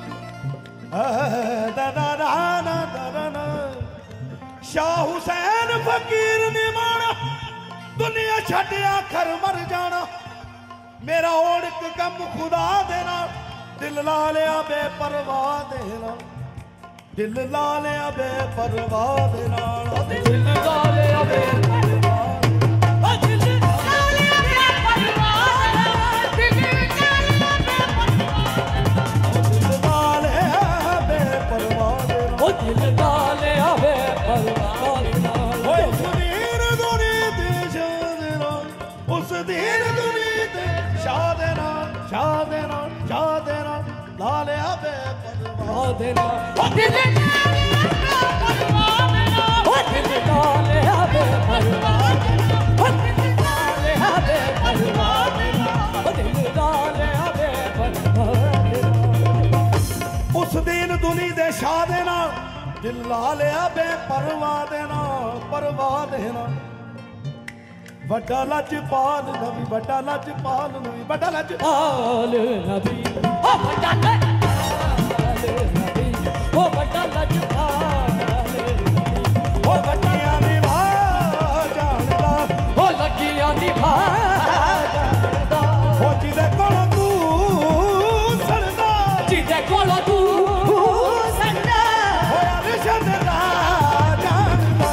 शाह हुसैन फकीर निमाणा दुनिया छड़ आखर मर जाना मेरा ओढ़ कम खुदा देना दिल ला लिया बे परवाह देना दिल ला लिया बे परवाह देना दिल ला लिया बे उस दीन दुनी जा देना जा देना ला लिया बे परवाह देना ओ दिल परवाह देना ओ दिल डाले आवे परवाह देना ओ दिल डाले आवे परवाह देना ओ दिल डाले आवे परवाह देना उस दिन दुनी दे शाह देना दिल ला लिया बे परवाह देना परवाह देना वड्डा लजपाल नबी वड्डा लजपाल नबी वड्डा लजपाल नबी ओ वड्डा लजपाल नबी ओ वड्डा लजपाल नबी ओ वड्डियां दी भाह जानदा ओ लगियां दी भाह जानदा ओ जिदे कोल तू सड़दा जिदे कोल तू सड़दा ओ अरशद दा जानदा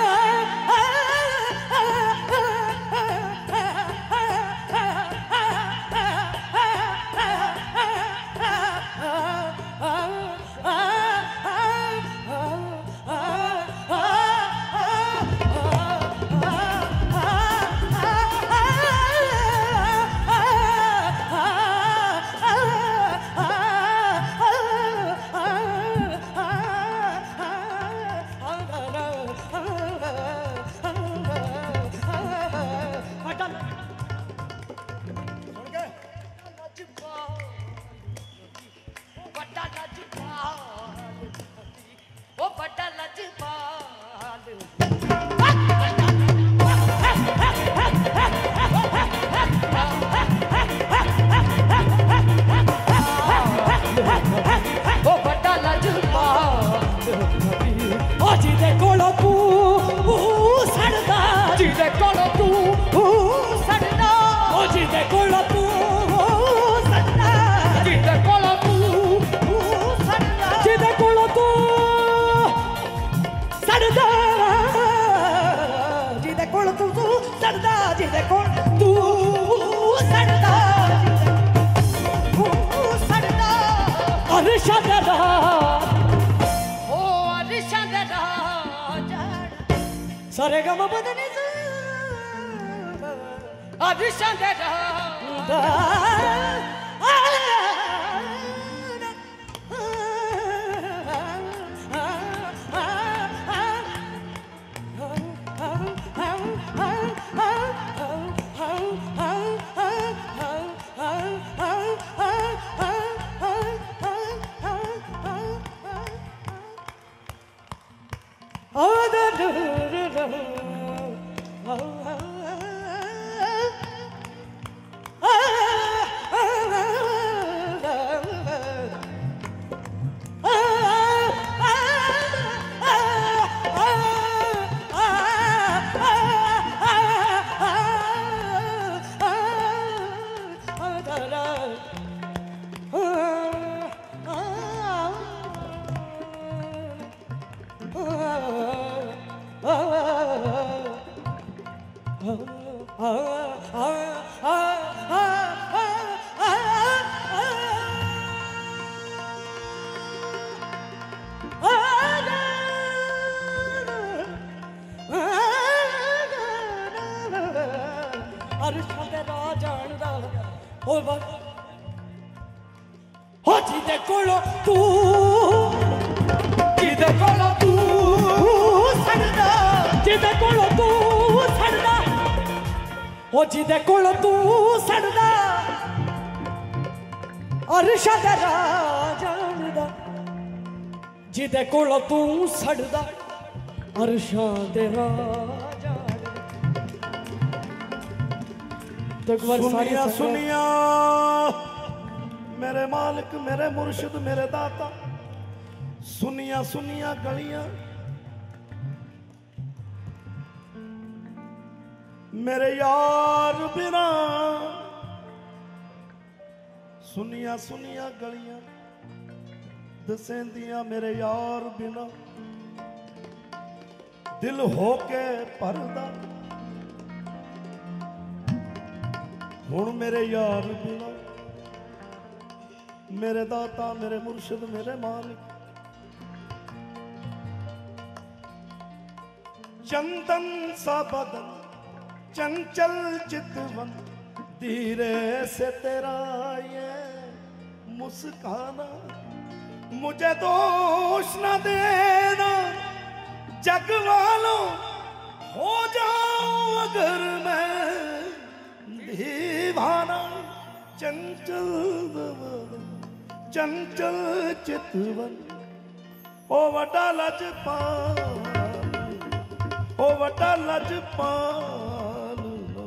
सारे गम बदने अभिषेक जिदे कोल तू सड़दा अरशद राजानदा जिदे कोल तू सड़दा अरशद राजा सुनिया सुनिया मेरे मालिक मेरे मुर्शिद मेरे दाता सुनिया सुनिया गलियां मेरे यार बिना सुनिया सुनिया गलियां दसेंदियां मेरे यार बिना दिल होके भरदा हुण मेरे यार बिना मेरे दाता मेरे मुर्शिद मेरे मालिक चंदन सा बदन चंचल चितवन धीरे से तेरा ये मुस्काना मुझे दोष न देना, जग वालों हो जाऊं अगर मैं दीवाना। चंचल चंचल चितवन ओ वड्डा लजपाल, ओ वड्डा लजपाल,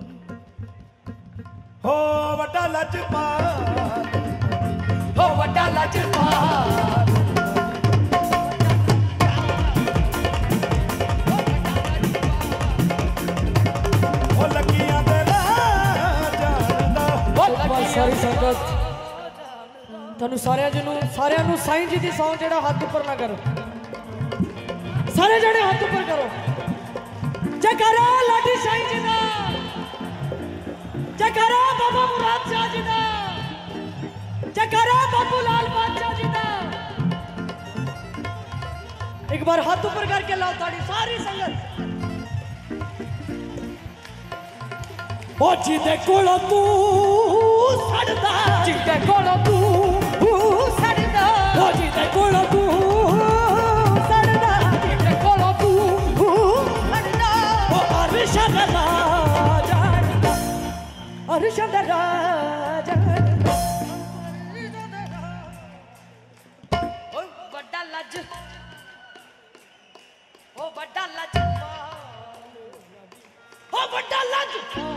हो वड्डा लजपाल, हो वड्डा लजपाल। ओ लगियां दे जानदा, सारी संगत थानू सारिया जिनू सारिया नू साईं जी दी सौं जेड़ा हाथ ऊपर ना करो, सारे जने हाथ ऊपर करो। जयकारा लाडी साईं जी दा, जयकारा बाबा मुराद शाह जी दा, जयकारा बाबू लाल बादशाह जी दा। एक बार हाथ ऊपर करके लाओ ताड़ी सारी संगत। ओ जिदे कोलों तू सड़दा, जिदे कोलों तू सड़दा, ओ जिदे कोलों तू सड़दा, जिदे कोलों तू सड़दा, ओ अर्श दा राजा, अर्श दा राजा। ओ बड़ा लज, ओ बड़ा लज, ओ बड़ा लज,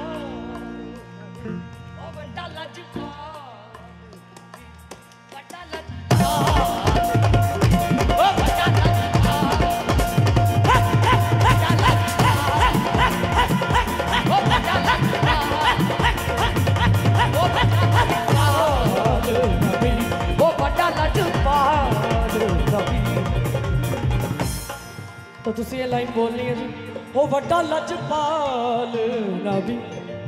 तो तुसी ये लाइन बोलनी है जी, ओ वड्डा लजपाल नबी,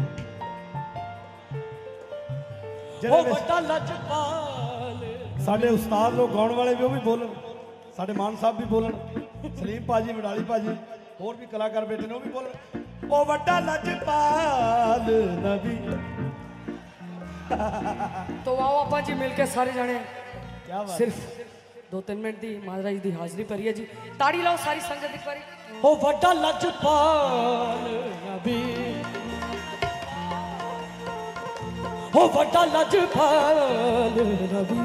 ओ वड्डा लजपाल। साडे उस्ताद लोग गाउण वाले भी वो भी बोलन, साडे मान साहब भी बोलन, सलीम भाजी वडाली भाजी और भी कलाकार बैठे ने वो भी बोलन, ओ वड्डा लजपाल नबी। तो आओ आपा जी मिलके सारे जाने क्या बात, सिर्फ दो तीन मिनट दी महाराज दी हाजरी भरी है जी। ताड़ी लाओ सारी संगत एक बारी। ओ वड्डा लजपाल नबी, ओ वड्डा लजपाल नबी।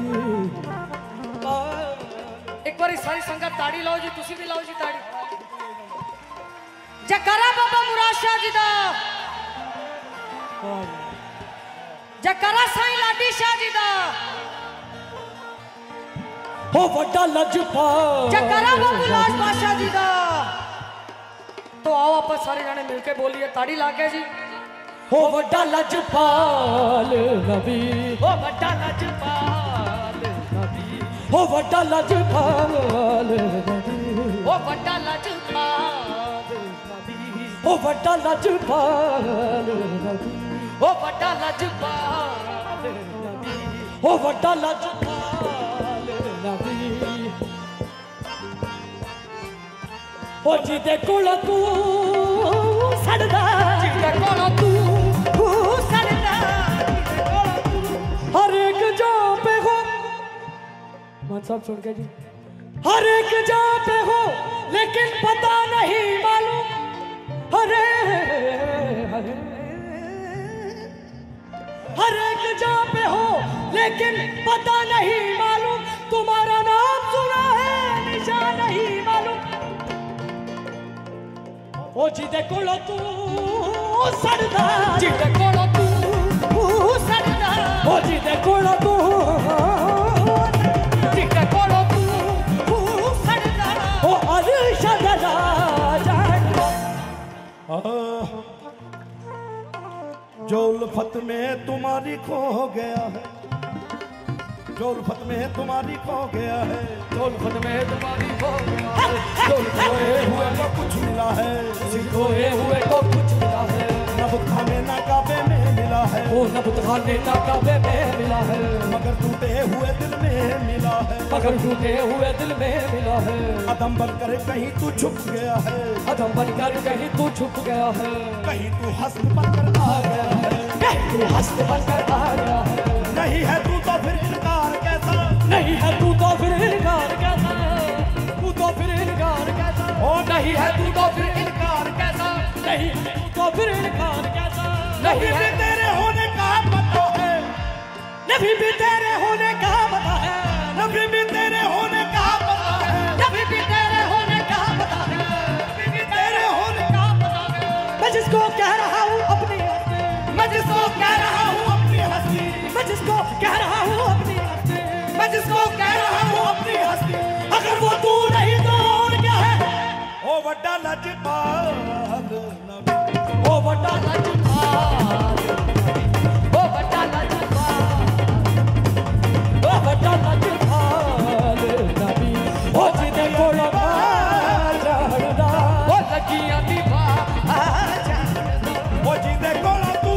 एक बारी सारी संगत ताड़ी लाओ जी, तुसी भी लाओ जी ताड़ी। जयकारा बाबा मुराद शाह जी दा, जयकारा साईं लाडी शाह जी दा, ओ वड्डा लजपाल, जयकारा बाबू लाल बादशाह जी दा। तो आओ आप सारे जाने मिलके बोलिए ताड़ी लाके जी। ओ वड्डा लजपाल नबी, ओ वड्डा लजपाल नबी, ओ वड्डा लजपाल नबी, ओ वड्डा लजपाल नबी, ओ वड्डा लजपाल नबी, ओ वड्डा लजपाल नबी, ओ वड्डा लजपाल नबी। ओ जिदे कोल तू सड़दा, जिदे कोल तू सड़दा, जिदे कोल तू हर एक जा पे हो, मान साहब सुन के जी, हर एक जा पे हो लेकिन पता नहीं मालूम, हरे हरे हर एक जा पे हो लेकिन पता नहीं मालूम, तुम्हारा नाम सुना है निशान नहीं मालूम। ओ जिदे कोल तू सड़दा, जिदे कोल तू सड़दा, ओ जिदे कोल तू, जिदे कोल तू सड़दा, ओ अर्श दा राजा। जो उल्फत में तुम्हारी खो गया है, जो उल्फत में तुम्हारी खो गया है, जो उल्फत में तुम्हारी खो गया है, जो खोए हुए को कुछ मिला है, खोए हुए को कुछ मिला है, नब खाने ना काबे में मिला है, ओ नब खाने ना काबे में मिला है, मगर टूटे हुए दिल में मिला है, मगर टूटे हुए दिल में मिला है। अदम बनकर कहीं तू छुप गया है, अदम बनकर कहीं तू छुप गया है, कहीं तू हस्त बनकर आ गया है, तू हस्त बनकर आया है। नहीं है तू तो फिर इनकार कैसा, नहीं है तू तो फिर इनकार कैसा, तू तो फिर इनकार कैसा, ओ नहीं है तू तो फिर इनकार कैसा, नहीं है तू तो फिर इनकार कैसा, नहीं है तेरे होने का पता है, नबी भी तेरे होने का पता है, नबी भी तेरे होने का पता है, नबी भी तेरे होने का पता है, नबी भी तेरे होने का पता है। मैं जिसको कह रहा हूँ अपनी हस्ती, मैं जिसको कह रहा हूँ अपनी हस्ती, मैं जिसको कह रहा हूँ अपनी हस्ती, मैं जिसको कह रहा हूँ अपनी हस्ती, अगर वो तू नहीं तो और क्या है? ओ बड़ा लजपाल नबी, ओ बड़ा लजपाल, ओ बड़ा लजपाल, ओ बड़ा लजपाल नबी, ओ जिदे कोलो जाणदा, ओ लगियां दी बात जाणदा, ओ जिदे कोल तू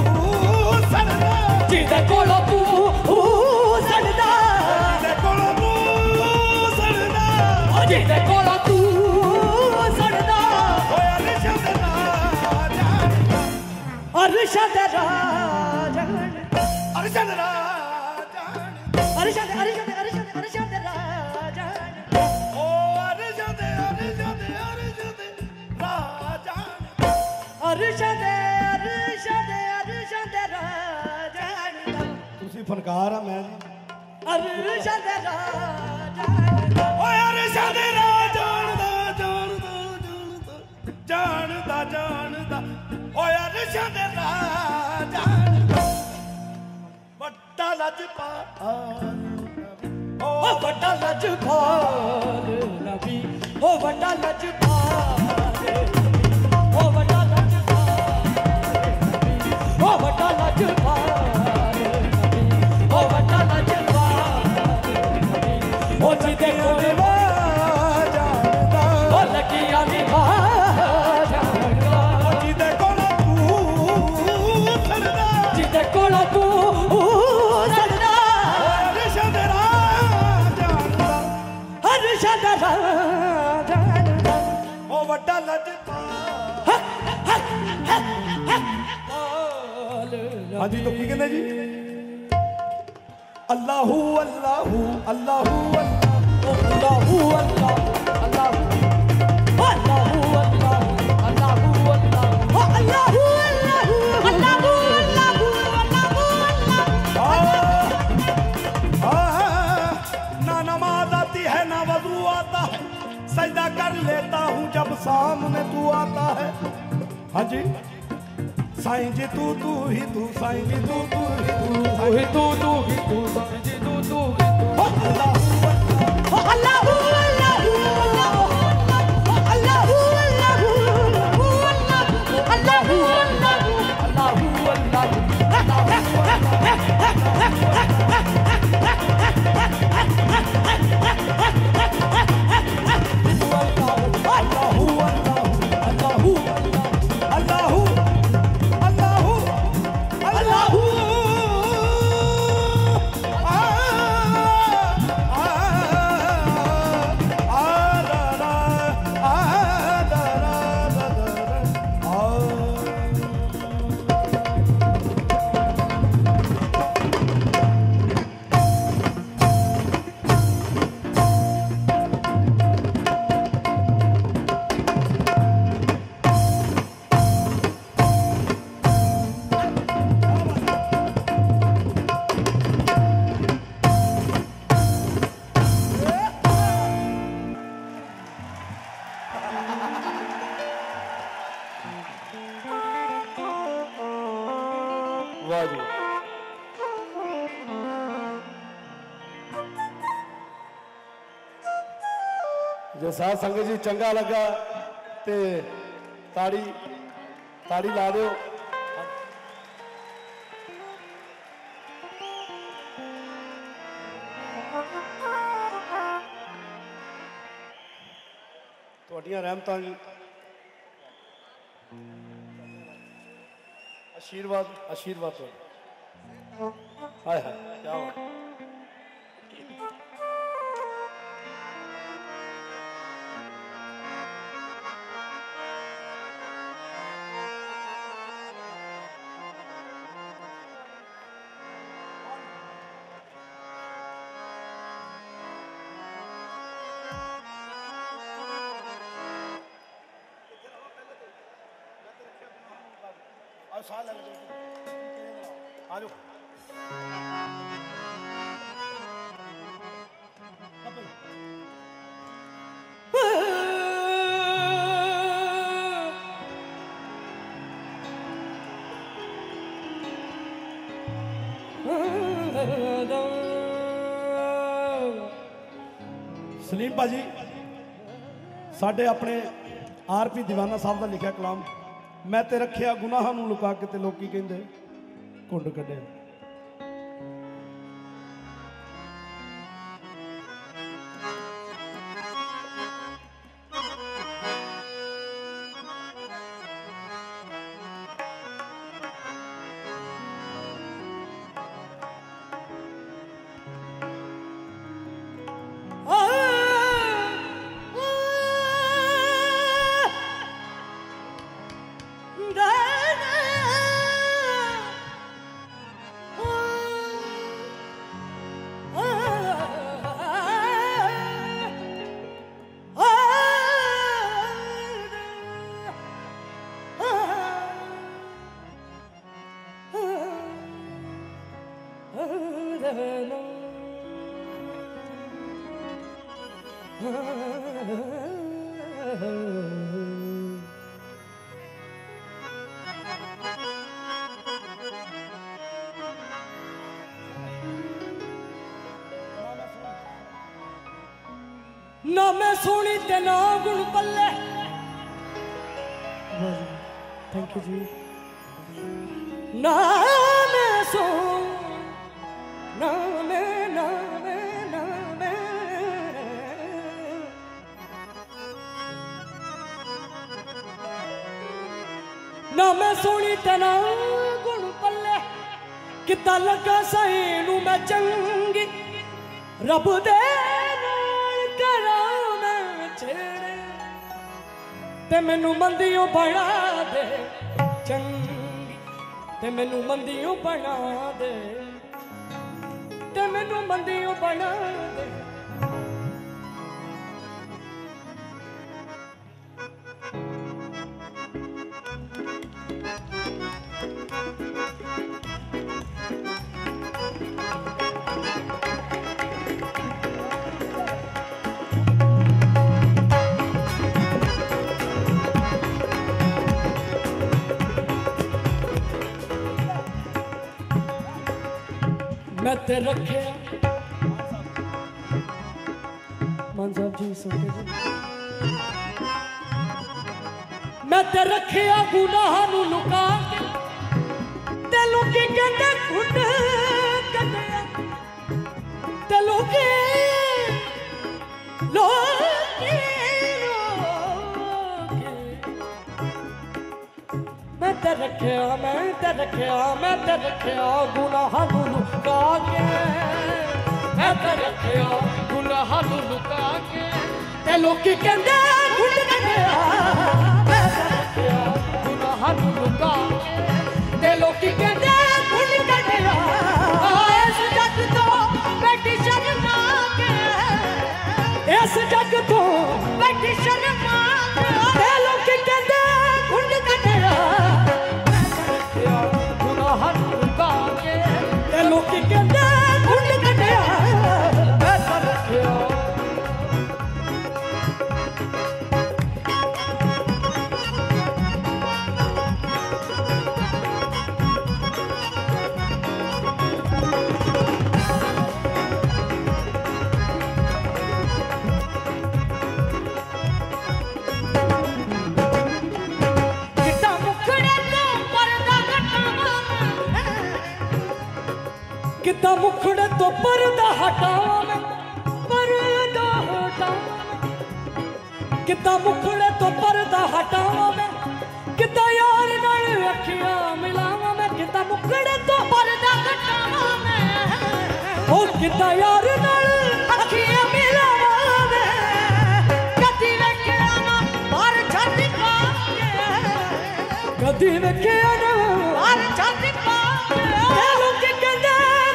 सड़दा, जिदे कोलो तू सड़दा, जिदे कोल तू सड़दा, ओ जिदे कोलो तू सड़दा, ओ अरशद राजा, अरशद राजा, अरशद राजा, अरशद अरशद अरशद अरशद राजा, ओ अरशद अरशद अरशद राजा, अरशद अरशद अरशद राजा, ਤੁਸੀਂ ਫਨਕਾਰ ਆ ਮੈਂ अरशद राजा, ਓਏ ਅਰਸ਼ਦ ਰਾਜਾ ਜਾਣਦਾ ਜਾਣਦਾ ਜਾਣਦਾ ਜਾਣਦਾ ਓਏ ਅਰਸ਼ਦ ਰਾਜਾ ਜਾਣਦਾ ਵੱਡਾ ਲਜਪਾਲ ओ बड़ा लजपाल नबी, ओ बड़ा लजपाल नबी, ओ बड़ा लजपाल नबी, ओ बड़ा लजपाल नबी, ओ बड़ा लजपाल नबी, ओ जिदे कोले ਜਾਣਦਾ ओ लगियां दी बात जाणदा, ਜਿਹਦੇ ਕੋਲ ਤੂੰ ਸੜਦਾ जिदे कोलो तू सड़दा, ਓਏ ਅਰਸ਼ਦ ਰਾਜਾ ਜਾਣਦਾ अरशद राजा, ਓ ਵੱਡਾ ਲਜਪਾਲ ਹਾਂਜੀ तो की कहते जी अल्लाहू अल्लाहू अल्लाहू अल्लाह अल्लाहू अल्लाह अल्लाहू अल्लाहू अल्लाह अल्लाहू अल्लाह अल्लाहू अल्लाहू अल्लाहू अल्लाहू ना नमाज आती है ना वजू आता है, सजदा कर लेता हूँ जब सामने तू आता है। हाँ जी साईं जी तू तू ही तू, साईं जी तू तू ही तू, ही तू तू ही तू समझ तू तू ही तू अल्लाहू अल्लाहू अल्लाहू अल्लाहू अल्लाहू अल्लाहू अल्लाहू अल्लाहू अल्लाहू अल्लाहू अल्लाहू अल्लाहू आ आ आ रा रा आ रा रा रा आ वाह जी जो साथ संगत जी चंगा लगा ते ताड़ी ताड़ी ला दो। ਤੁਹਾਡੀਆਂ ਰਹਿਮਤਾਂ ਜੀ आशीर्वाद आशीर्वाद तो हाय हाय क्या हुआ साह ले लो आ जाओ सलीम भाजी साढ़े अपने आर पी दीवाना साहब का लिखा कलाम मैं ते रखिया गुनाहां नूं लुका के ते लोकी कहंदे घुंड कढे ना मैं सोनी ते ना गुण पल्ले थैंक यू जी ना मैं सो ना मैं ना मैं ना मैं ना मैं सोनी ते ना गुण पल्ले किता लगा सही नू मैं चंगी रब दे ते मैनू मंदियों बना दे चंगी ते मैनू मंदियों बना दे ते मैनू मंदियों बना दे मैं ते रखे मान साहब जी सुनते जी मैं ते रखे गुनाह नू लुका के ते लोकी कहंदे घुट कटिया ते लोकी लोकी मैं ते रखे मैं ते रखे मैं ते रखे गुनाह नू लुका के मैं ते रखे गुनाह नू लुका के ते लोकी कहंदे घुट कटिया मैं ते रखे गुनाह नू लुका के ते लोकी कहंदे घुट कटिया इस जग तो बैठी शर्मा के इस जग तो बैठी शर्मा के ते लोकी कहंदे घुट कटिया लोकी कहंदे घुट कटिया मैं ते रखिया किता मुखड़े तो पर्दा हटावा मैं पर्दा हटावा किता मुखड़े तो पर्दा हटावा मैं किता यार नाल अखियां मिलावा मैं किता मुखड़े तो पर्दा हटावा मैं ओ किता यार नाल अखियां मिलावा मैं कदी वेखिया ना बाहर छाती पा के कदी वेखिया ना बाहर छाती पा के लोकी कहंदे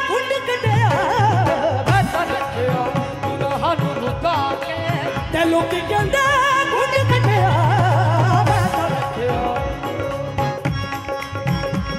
ते लोकी कहंदे घुट कटिया मैं ते रखिया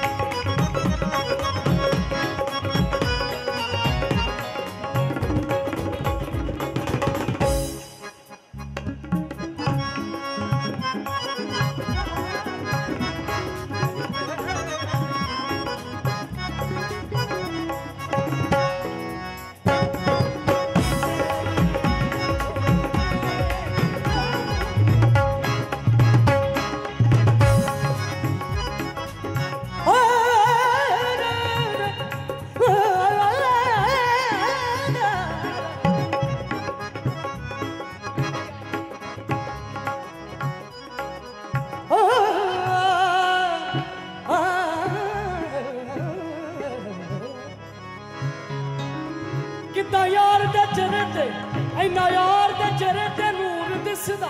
ते इन्ना यार दे चेहरे ते नूर दिसदा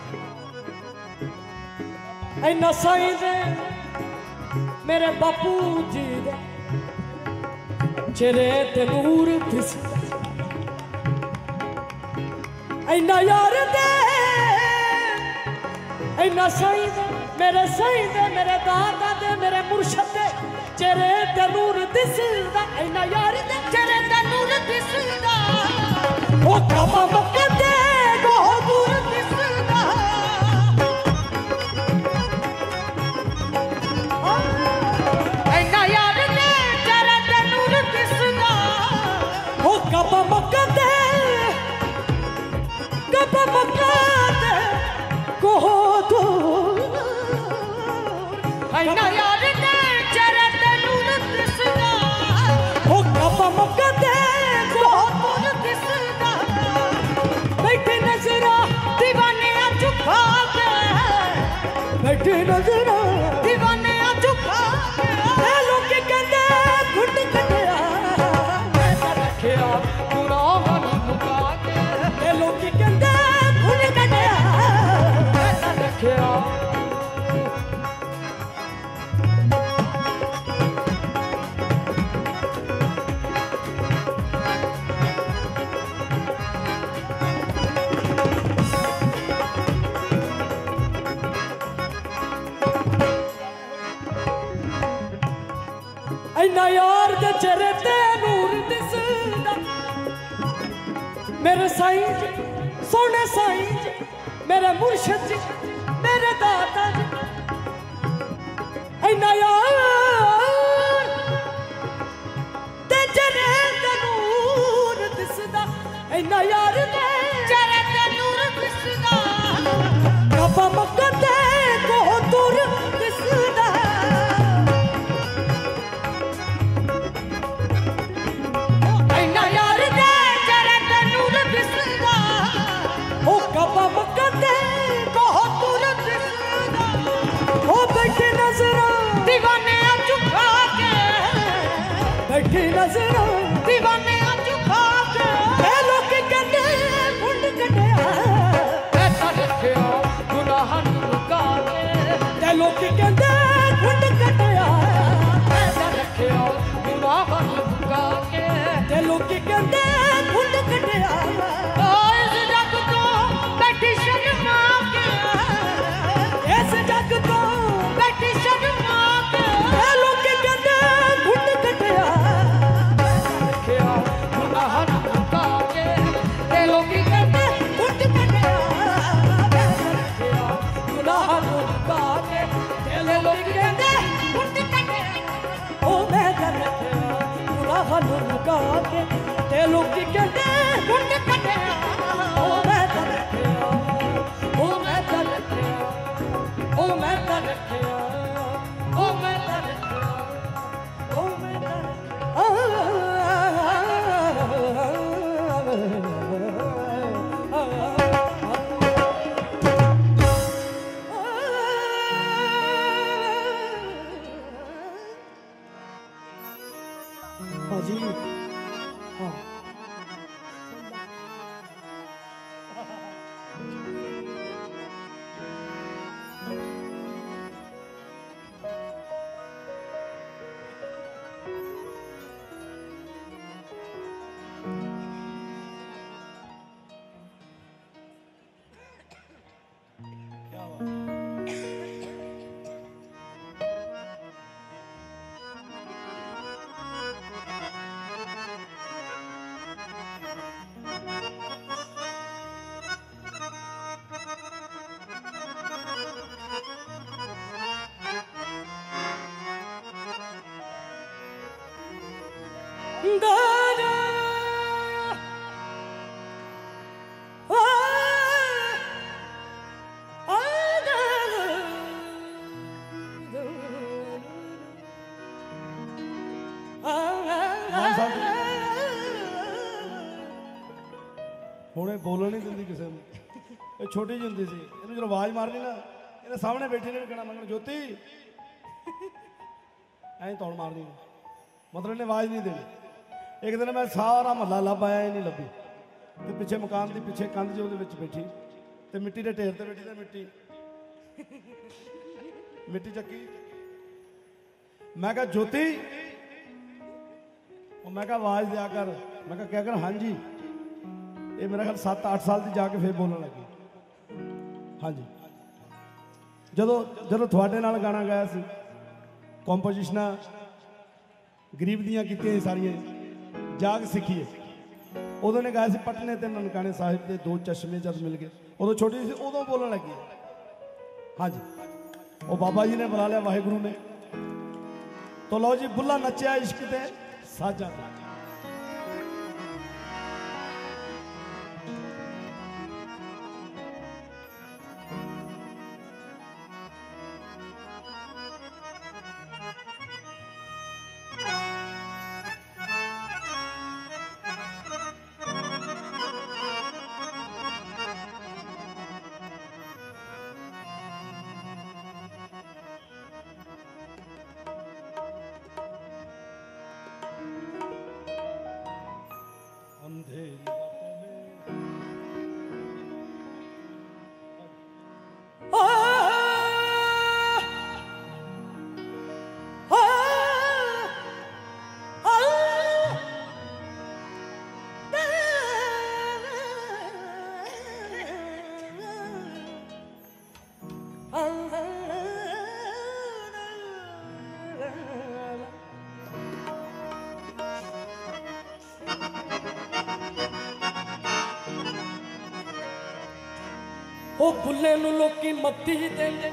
इन्ना साईं दे मेरे बापू जी दे चेहरे ते नूर दिसदा इन्ना यार दे इन्ना साईं दे मेरे साईं दे मेरे दादा दे मेरे मुर्शद दे चेहरे ते नूर दिसदा इन्ना यार दे चेहरे ते नूर दिसदा ओ काबा मक्का दे बहुत दूर दिसदा इन्ना यार दे चेहरे ते नूर दिसदा ओ काबा मक्का दे काबा मक्का दे बहुत दूर इन्ना यार दे चेहरे ते नूर दिसदा ओ काबा मक्का दे बहुत दूर दिसदा बैठे नजरा दीवाने झुका के बैठे नजरा दीवाने झुका के लोग कहंदे घुट कटिया मैं तां रखिया गुनाहां नूं मुका के लोग कहंदे घुट कटिया मैं तां रखिया इन्ना यार दे चेहरे ते नूर दिसदा मेरे साईं जी सोने साईं जी मेरे मुर्शद जी मेरे दादा जी इन्ना यार दे चेहरे ते नूर दिसदा इन्ना यार दे चेहरे ते नूर दिसदा काबा मक्का दे बहुत दूर दिसदा काबा मक्का दे बहुत दूर दिसदा ओ बैठे नजरा दीवाने झुका के बैठे नजरा दीवाने झुका के ए लोग कहंदे घुट कटिया मैं तां रखिया गुनाहां नूं मुका के ते लोग कहंदे घुट कटिया मैं तां रखिया गुनाहां नूं मुका के ते लोग कहंदे घुट कटिया बैठी शर्मा के इस जग तो बैठी शर्मा के लोग कहंदे घुट कटिया रखिया गुनाहां नूं मुका के ते लोग कहंदे घुट कटिया रखिया गुनाहां नूं मुका के ते लोग कहंदे घुट कटिया ओ मैं रखिया गुनाहां नूं मुका के ते लोग कहंदे घुट कटिया ओ मैं रखिया ओ मैं तां रखिया ओ मैं तां रखिया ओ मैं तां रखिया ओ मैं तां भाजी हाँ ਹੁਣੇ ਬੋਲਣ ਨਹੀਂ ਦਿੰਦੀ ਕਿਸੇ ਨੂੰ। ਇਹ ਛੋਟੀ ਜਿਹੀ ਹੁੰਦੀ ਸੀ, ਇਹਨੂੰ ਜਦੋਂ ਆਵਾਜ਼ ਮਾਰਨੀ ਨਾ ਇਹਦੇ ਸਾਹਮਣੇ ਬੈਠੇ ਨੇ ਵੀ ਕਹਿਣਾ ਮੰਗਣ ਜੋਤੀ ਐਂ ਤੌਣ ਮਾਰਨੀ, ਮਤਲਬ ਇਹਨੇ ਆਵਾਜ਼ ਨਹੀਂ ਦੇਣੀ। ਇੱਕ ਦਿਨ ਮੈਂ ਸਾਰਾ ਮਹੱਲਾ ਲੱਭ ਆਇਆ, ਇਹ ਨਹੀਂ ਲੱਭੀ। ਤੇ ਪਿੱਛੇ ਮਕਾਨ ਦੀ ਪਿੱਛੇ ਕੰਧ ਜਿਹੀ ਉਹਦੇ ਵਿੱਚ ਬੈਠੀ ਤੇ ਮਿੱਟੀ ਦੇ ਢੇਰ ਤੇ ਬੈਠੀ ਤੇ ਮਿੱਟੀ ਮਿੱਟੀ ਚੱਕੀ। मैं कहा ज्योति, मैं कहा आवाज दिया कर। मैं कहा क्या कर? हाँ जी। ये मेरा ख्याल सत्त अठ साल की जाके फिर बोलने लगी। हाँ जी। जदों जदों थोड़े नाल गाना गाया सी, कंपोजिशन गरीब दियां कीतियां सारियां, जाग सीखिए, उदों ने गाया सी पटने ते ननकाने साहिब के दो चश्मे जद मिल गए। उदों छोटी सी, उदों बोलने लगी। हाँ जी। वो बाबा जी ने बुला लिया, वाहिगुरु ने। तो लो जी, बुला नचिया इश्क ते साजा ते। ओ बुल्ले नू लोकी मत्ती देंदे,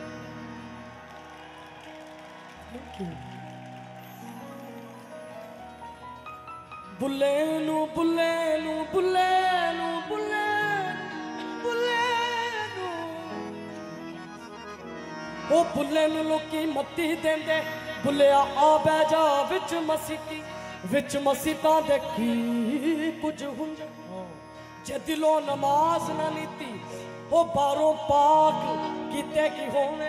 बुल्ले नू बुल्ले नू बुल्ले नू बुल्ले बुल्ले नू, ओ बुल्ले नू लोकी मत्ती देंदे। बुल्लिया आ बह जा विच मसीती, विच मसीतां दे की कुछ हुंदे, जे दिलों नमाज ना नीती वो बारों पाक किते की होने।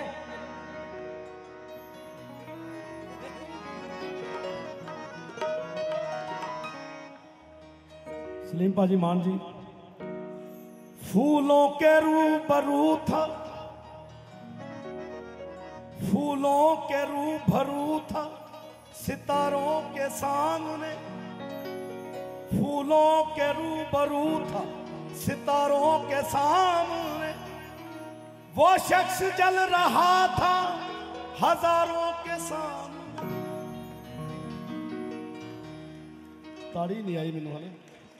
सलीम पाजी मान जी, फूलों के रूबरू था, फूलों के रूबरू था सितारों के सामने, फूलों के रूबरू था सितारों के सामने, वो शख्स जल रहा था हजारों के सामने। ताड़ी नहीं आई मैनू हले।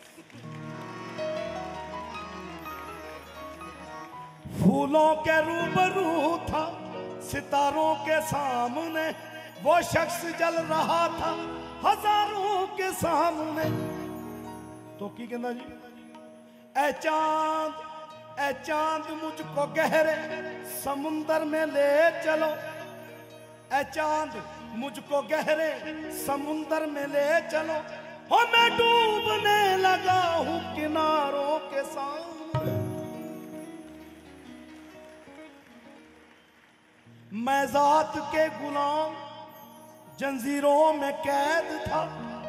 फूलों के रूबरू था सितारों के सामने, वो शख्स जल रहा था हजारों के सामने। तो की कहना जी? ऐ चांद, ऐ चांद मुझको गहरे समुंदर में ले चलो, ऐ चांद मुझको गहरे समुंदर में ले चलो, हो मैं डूबने लगा हूं किनारों के सामने। मैं जात के गुलाम जंजीरों में कैद था,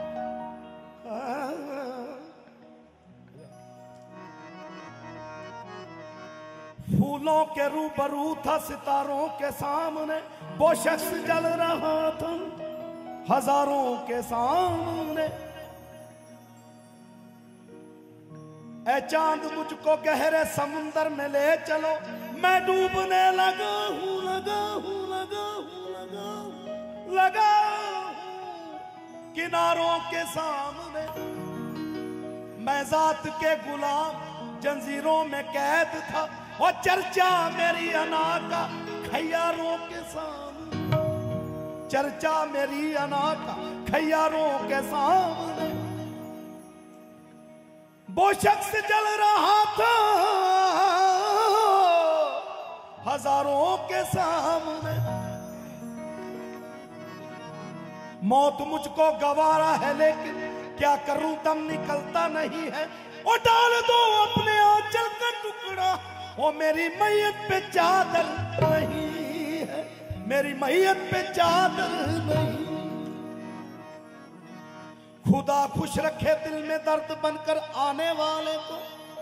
फूलों के रूबरू था सितारों के सामने, वो शख्स जल रहा था हजारों के सामने। ऐ चांद मुझको गहरे समुंदर में ले चलो, मैं डूबने लगा हूं लगा हूं लगा हूं लगा हूं लगा हूं किनारों के सामने। मैं जात के गुलाम जंजीरों में कैद था, और चर्चा मेरी अना का खैयारों के सामने, चर्चा मेरी अना का खैयारों के सामने। वो शख्स जल रहा था हजारों के सामने। मौत मुझको गवारा है लेकिन क्या करूं दम निकलता नहीं है, और डाल दो अपने आंचल का टुकड़ा, वो मेरी मैयत पे चादर नहीं है, मेरी मैयत पे चादर नहीं। खुदा खुश रखे दिल में दर्द बनकर आने वाले को।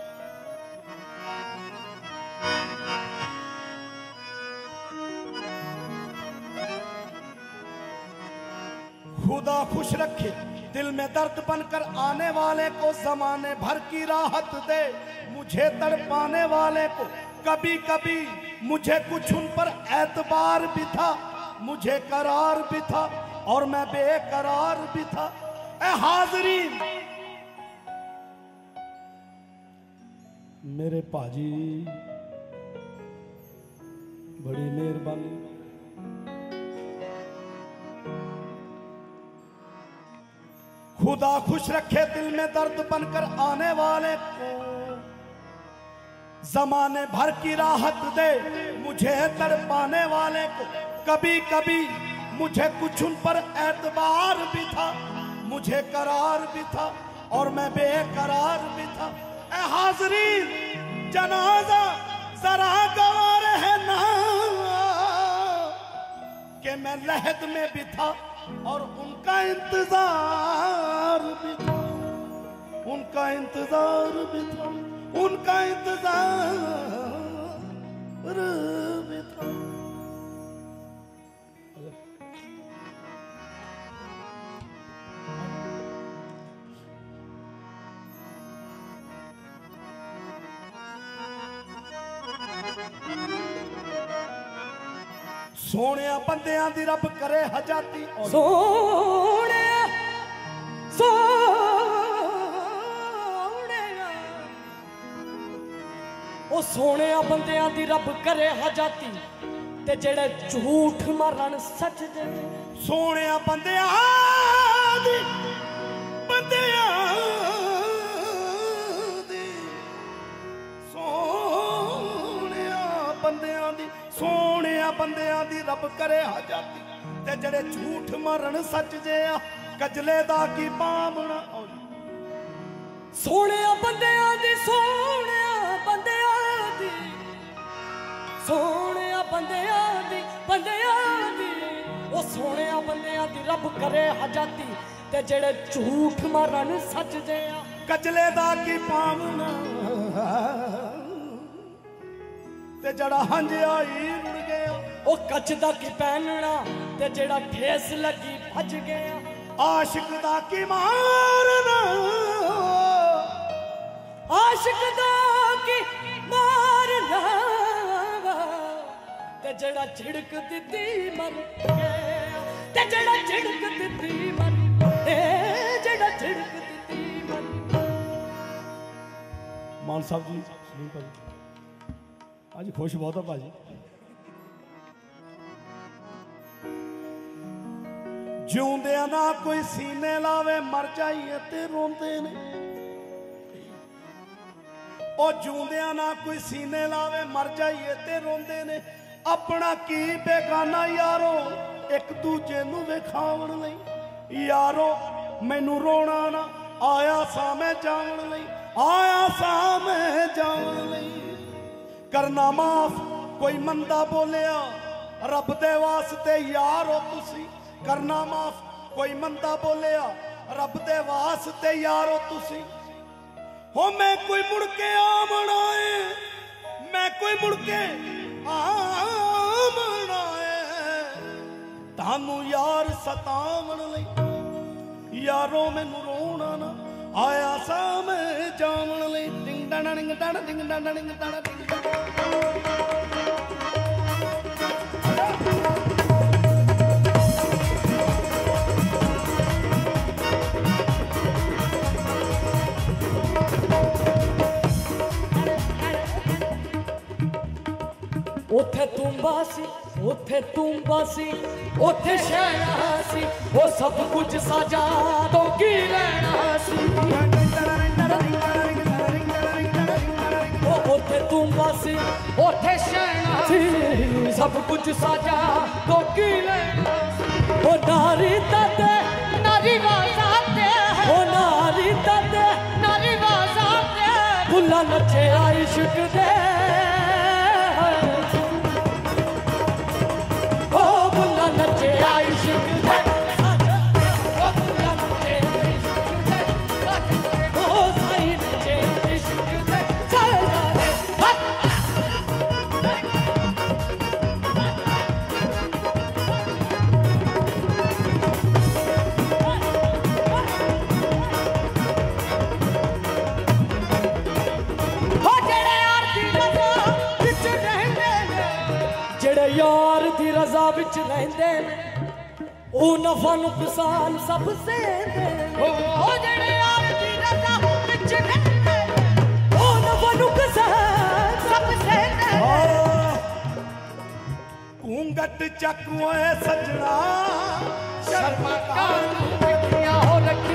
खुदा खुश रखे दिल में दर्द बनकर आने वाले को, जमाने भर की राहत दे मुझे तड़पाने वाले को। कभी कभी मुझे कुछ उन पर एतबार भी था, मुझे करार भी था और मैं बेकरार भी था। ए हाज़रीन, मेरे पाजी बड़ी मेहरबानी। खुदा खुश रखे दिल में दर्द बनकर आने वाले को, जमाने भर की राहत दे मुझे तड़पाने वाले को। कभी कभी मुझे कुछ उन पर एतबार भी था, मुझे करार भी था और मैं बेकरार भी था। ए हाज़रीन, जनाजा जरा गवार है ना कि मैं लहद में भी था और उनका इंतजार भी था, उनका इंतजार भी था, उनका इंतजार भी था। सोने बंदियां दी रब करे हजाती। सोने सोने ओ सोने बंदियां दी रब करे हजाती, ते जेड़े झूठ मारन सच दे। सोने बंदियां दी बंदियां दी सोने बंदियां दी सोने बंदियां दी रब करे हजाती, ते जड़े झूठ मरन सच जे आ कजले दा की पावना। सोने बंदियां दी सोने बंदियां दी सोने बंदियां दी बंदियां दी ओ सोने बंदियां दी रब करे हजाती, ते जड़े झूठ मरन सच जे आ कजले दा की पावना। ते जड़ा हंज आई रुड़ गया ओ कच दा की पहनना, ते जड़ा ठेस लगी भज गया। आशिक दा की मारना, आशिक दा की मारना, ते जड़ा झिड़क दिती मर गया, ते जड़ा झिड़क दिती मर गया, जड़ा झिड़क दिती मर। मान साहब जी सुनील भाजी आज खुश बहुत है भाजी। जिउंदियां ना कोई सीने लावे, मर जाइए ते रोंदे ने। ओ जिउंदियां ना कोई सीने लावे, मर जाइए ते रोंदे ने। अपना की बेगाना यारो एक दूजे नू विखावण लई। यारो मैनू रोना ना आया सा मैं जावण लई, आया सा मैं जावण लई। करना माफ कोई मंदा बोलिया, रब दे वास्ते यारो तुसी। करना माफ कोई मंदा बोलिया, रब दे वास्ते यारो तुसी। हो मैं कोई मुड़ के आमना है, मैं कोई मुड़ के आमना है, तानू यार सतावण लई। यारो मैनू रोना ना आया सा मैं जावण लई। डिंग डाणा डिंग डाणा डिंग डाणा डिंग डाणा डिंग ओथे तुंबा सी, ओथे तुंबा सी, ओथे शहरा सी, वो सब कुछ साजा तो की लेना सी। ओ ओथे तुंबा सी, ओथे शहरा सी, सब कुछ साजा तो की लेना सी। ओ नारी तते नारी वाजाते, ओ नारी तते नारी वाजाते, बुला नचे इश्क दे। नचे इश्क दे, ओ बुला नचे इश्क रहंदे ने ओ नफा नुकसान सब सहंदे ने ओ जेड़े यार दी रजा विच रहंदे ओ नफा नुकसान सब सहंदे घूंघट चक ओए सजना शर्मा कानू रखिया हो रखी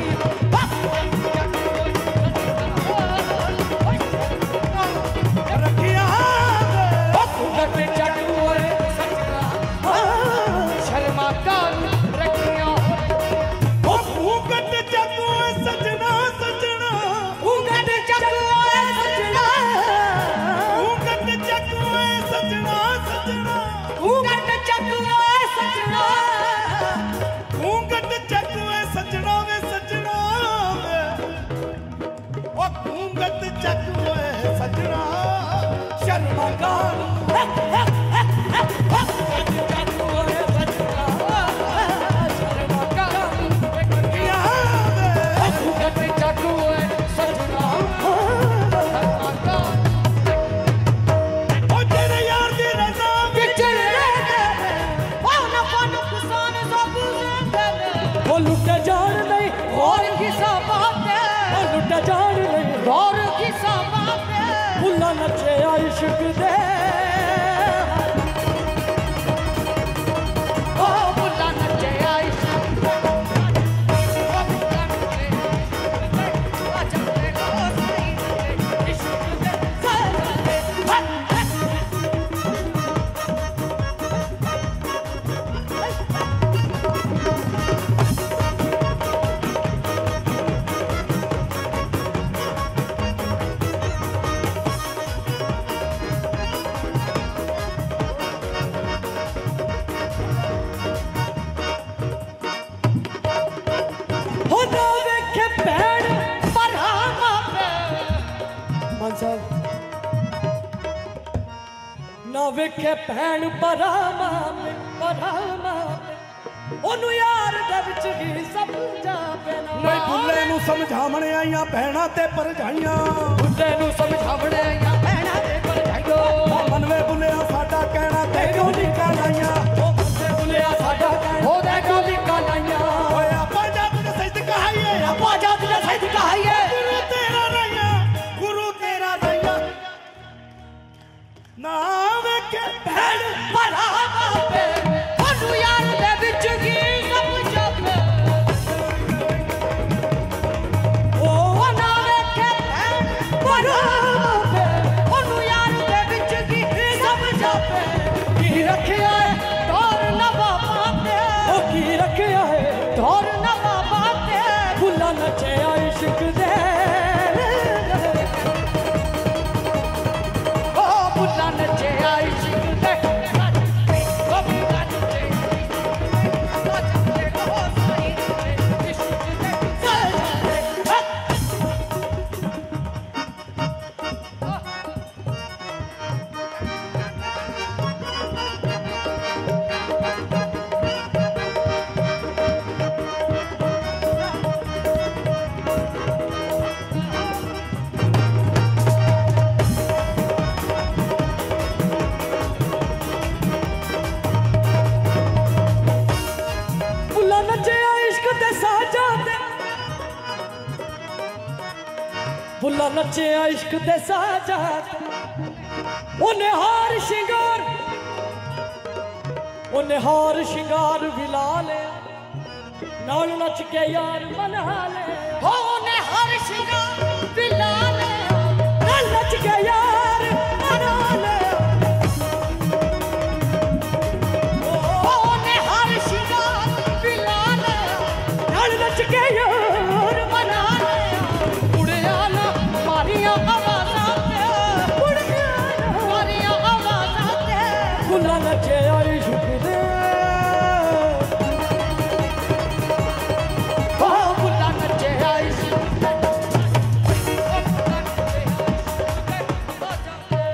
नचे इश्क दे ओ बुला नचे इश्क ना वेखे भैन परामा परामा ओनू यार दे विच ही समझा पैना मैं बुल्ले नू समझावणे आईयां भैणां ते परजाइयां बुल्ले नू समझावणे आईयां भैणां ते परजाइयां मनवे बुल्लिया साडा कहना ते क्यों लिखा लाइयां ओ बुल्ले बुल्लिया साडा कहना ओ दे क्यों लिखा लाइयां ओए आपा जात दे सजद कहाइए आपा जात दे सजद कहाइए गुरु तेरा रैया गुरु तेरा रैया ना वेखे भैन परामा पे ओनू यार दे विच ही समझा ओ ना वेखे भैन परामा पे ओनू यार दे विच ही समझा पे की रखिया है तोर नवाबा ते ओ की रखिया है तोर नवाबा ते बुला नचे इश्क दे ओ बुला नचे इश्क दे ओ बुला नचे बुला नचे इश्क दे साजा दे बुला नचे इश्क दे साजा दे ओने हार शिंगार ओने हार शिंगार विला ले नाल नच के यार मना ले ओने हार शिंगार विला ले नाल नच के यार मना ले ओने हार शिंगार विला ले नाल नच के यार मना ले उड़िया ना मारिया आवाज़ां ते उड़िया ना मारिया आवाज़ां ते बुला नचे इश्क दे ओ बुला नचे इश्क दे ओ बुला नचे इश्क दे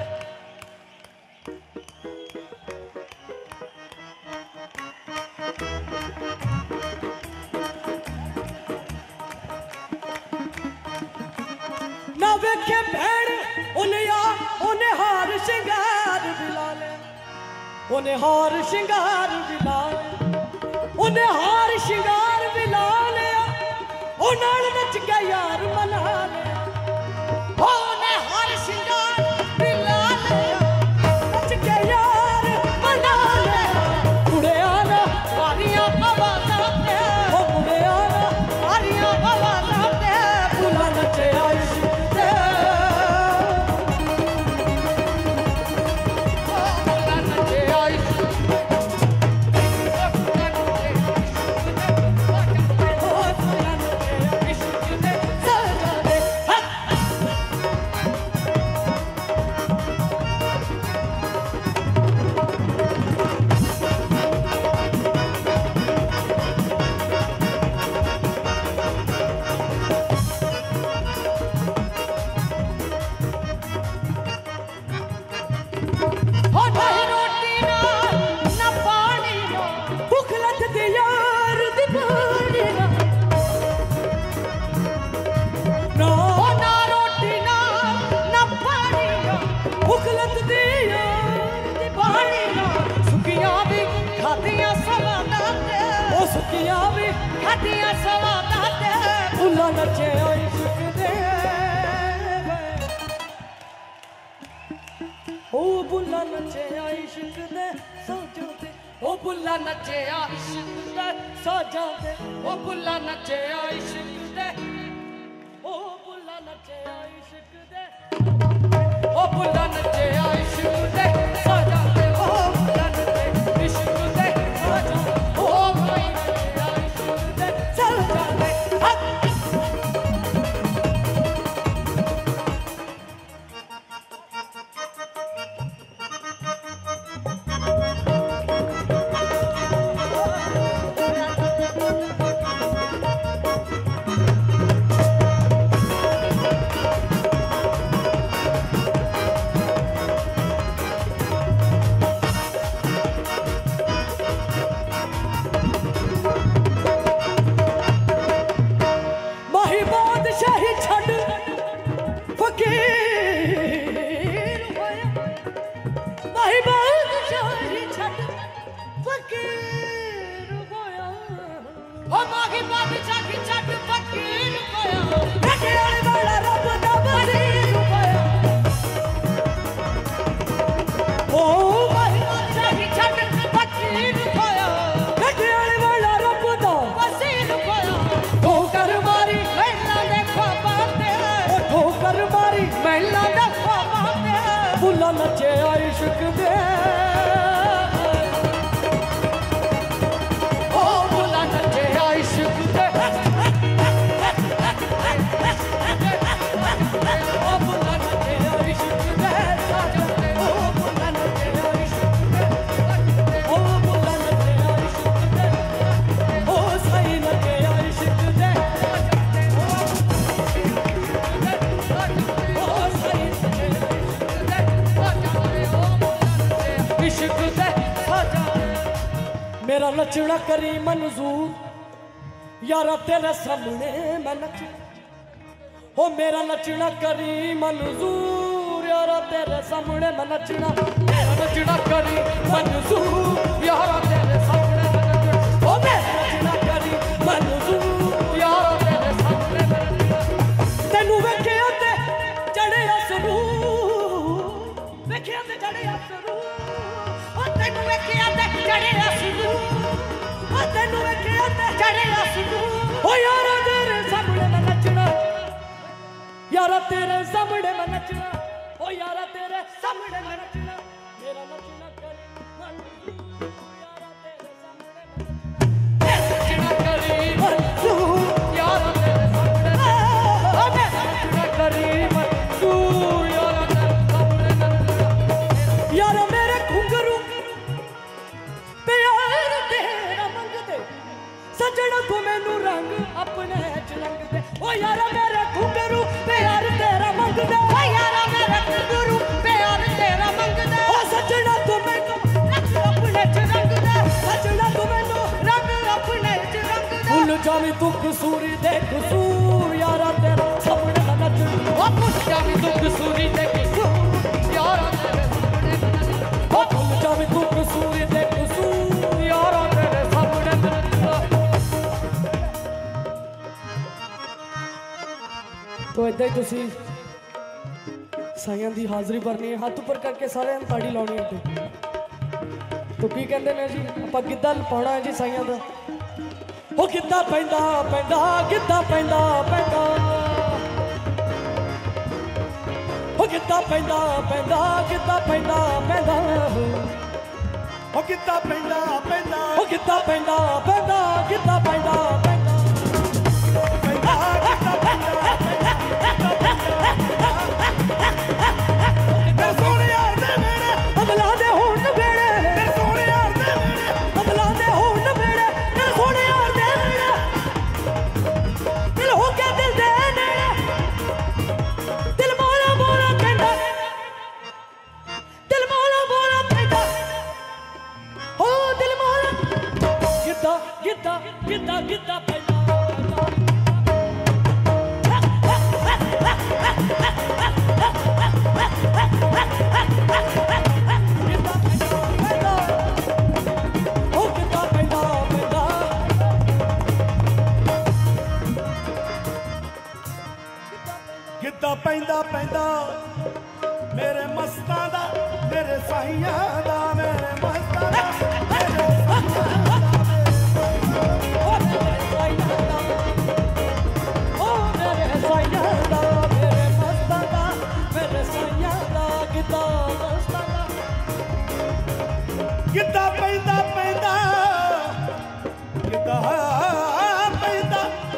ना वेखे भैन उन्हें या उन्हें हार शिंगार विला ले उन्हें हार शिंगार भी ला उन्हें हार शिंगार भी ला लिया ओ नाल नच के यार मना लिया उन्हें हार शिंगार भी ला लिया नच के यार मना लिया बुढ़े आना मारिया आवाज़ां ते ओ बुढ़े आना मारिया आवाज़ां ते बुला नचे इश्क ते बुला नचे इश्क बुला नचे इश्क दे ओ बुला नचे इश्क दे साजा दे ओ बुला नचे इश्क दे साजा दे ओ बुला नचे इश्क दे ओ बुला नचे इश्क दे ओ बुला नचे इश्क दे साजा दे ओ बुला नचे इश्क दे साजा ओ भाई नचे इश्क दे साजा दे बुला नचे इश्क दे ओ बुला नचे इश्क दे ओ बुला नचे इश्क दे ओ बुला नचे इश्क दे ओ बुला नचे इश्क दे ओ सही नचे इश्क दे ओ सही इश्क दे मेरा नचना करी मंजूर यारा तेरे सामने मैं नच हो मेरा नचना करी मंजूर यारा तेरे सामने मैं नचना मेरा नचना करी मंजूर यारा तेरे सामने मैं नचना हो मेरा नचना करी मंजूर यारा तेरे सामने मैं नचना तेनू वेखिया ते चढ़े असरू वेखिया ते चढ़े असरू ओ तेनू वेखिया ते चढ़े असरू ओ तेनू वेखिया ते चढ़े असरू ओ यारा तेरे सामने मैं नचना यारा तेरे सामने मैं नचना ओ यारा तेरे सामने मैं नचना मेरा नचना करे मंजूर यारा तेरे सामने मैं नचना करी मंजूर यारा तेरे सामने ओ मेरा नचना करी मंजूर यारा तेरे सामने मैं नचना यारा मेरे घुंघरू प्यार तेरा मंगदे सजना तू मैनू रंग अपने च रंग दे ओ यारा मेरे घुंघरू प्यार तेरा मंगदे ओ यारा मेरे घुंघरू प्यार तेरा मंगदे ओ सजना तू मैनू रंग अपने च रंग दे सजना तू मैनू रंग अपने च रंग दे भूल जावी तू कसूरी दे कसूर यारा तेरा सामने मैं नचूं ओ भूल जावी तू कसूरी दे कसूर यारा तेरे सामने मैं नचूं ओ भूल ਵੀ ਤੂੰ ਕਸੂਰ ਤੇ ਕਸੂਰ ਯਾਰਾਂ ਤੇਰੇ ਸਾਹਮਣੇ ਮਿਲਦਾ। तो इदा ही तुसी साइयां दी हाज़री भरनी है, हाथ उपर करके सारे ताड़ी लाउनी है। तो की कहते हैं जी आपां गिद्धा पाउणा है जी साइयां दा। ओ गिद्धा पैंदा पैंदा गिद्धा पैंदा पैंदा ओ गिद्धा पैंदा पैंदा गिद्धा पैंदा पैंदा ओ गिद्धा पैंदा पैंदा ओ गिद्धा पैंदा पैंदा गिद्धा पैंदा पैंदा पैंदा गिद्धा पैंदा गिद्धा गिद्धा गिद्धा पैंदा पैंदा मेरे मस्तां दा मेरे साइयां दा मेरे मस्तां दा मेरे गिद्धा पैंदा पैंदा गिद्धा पैंदा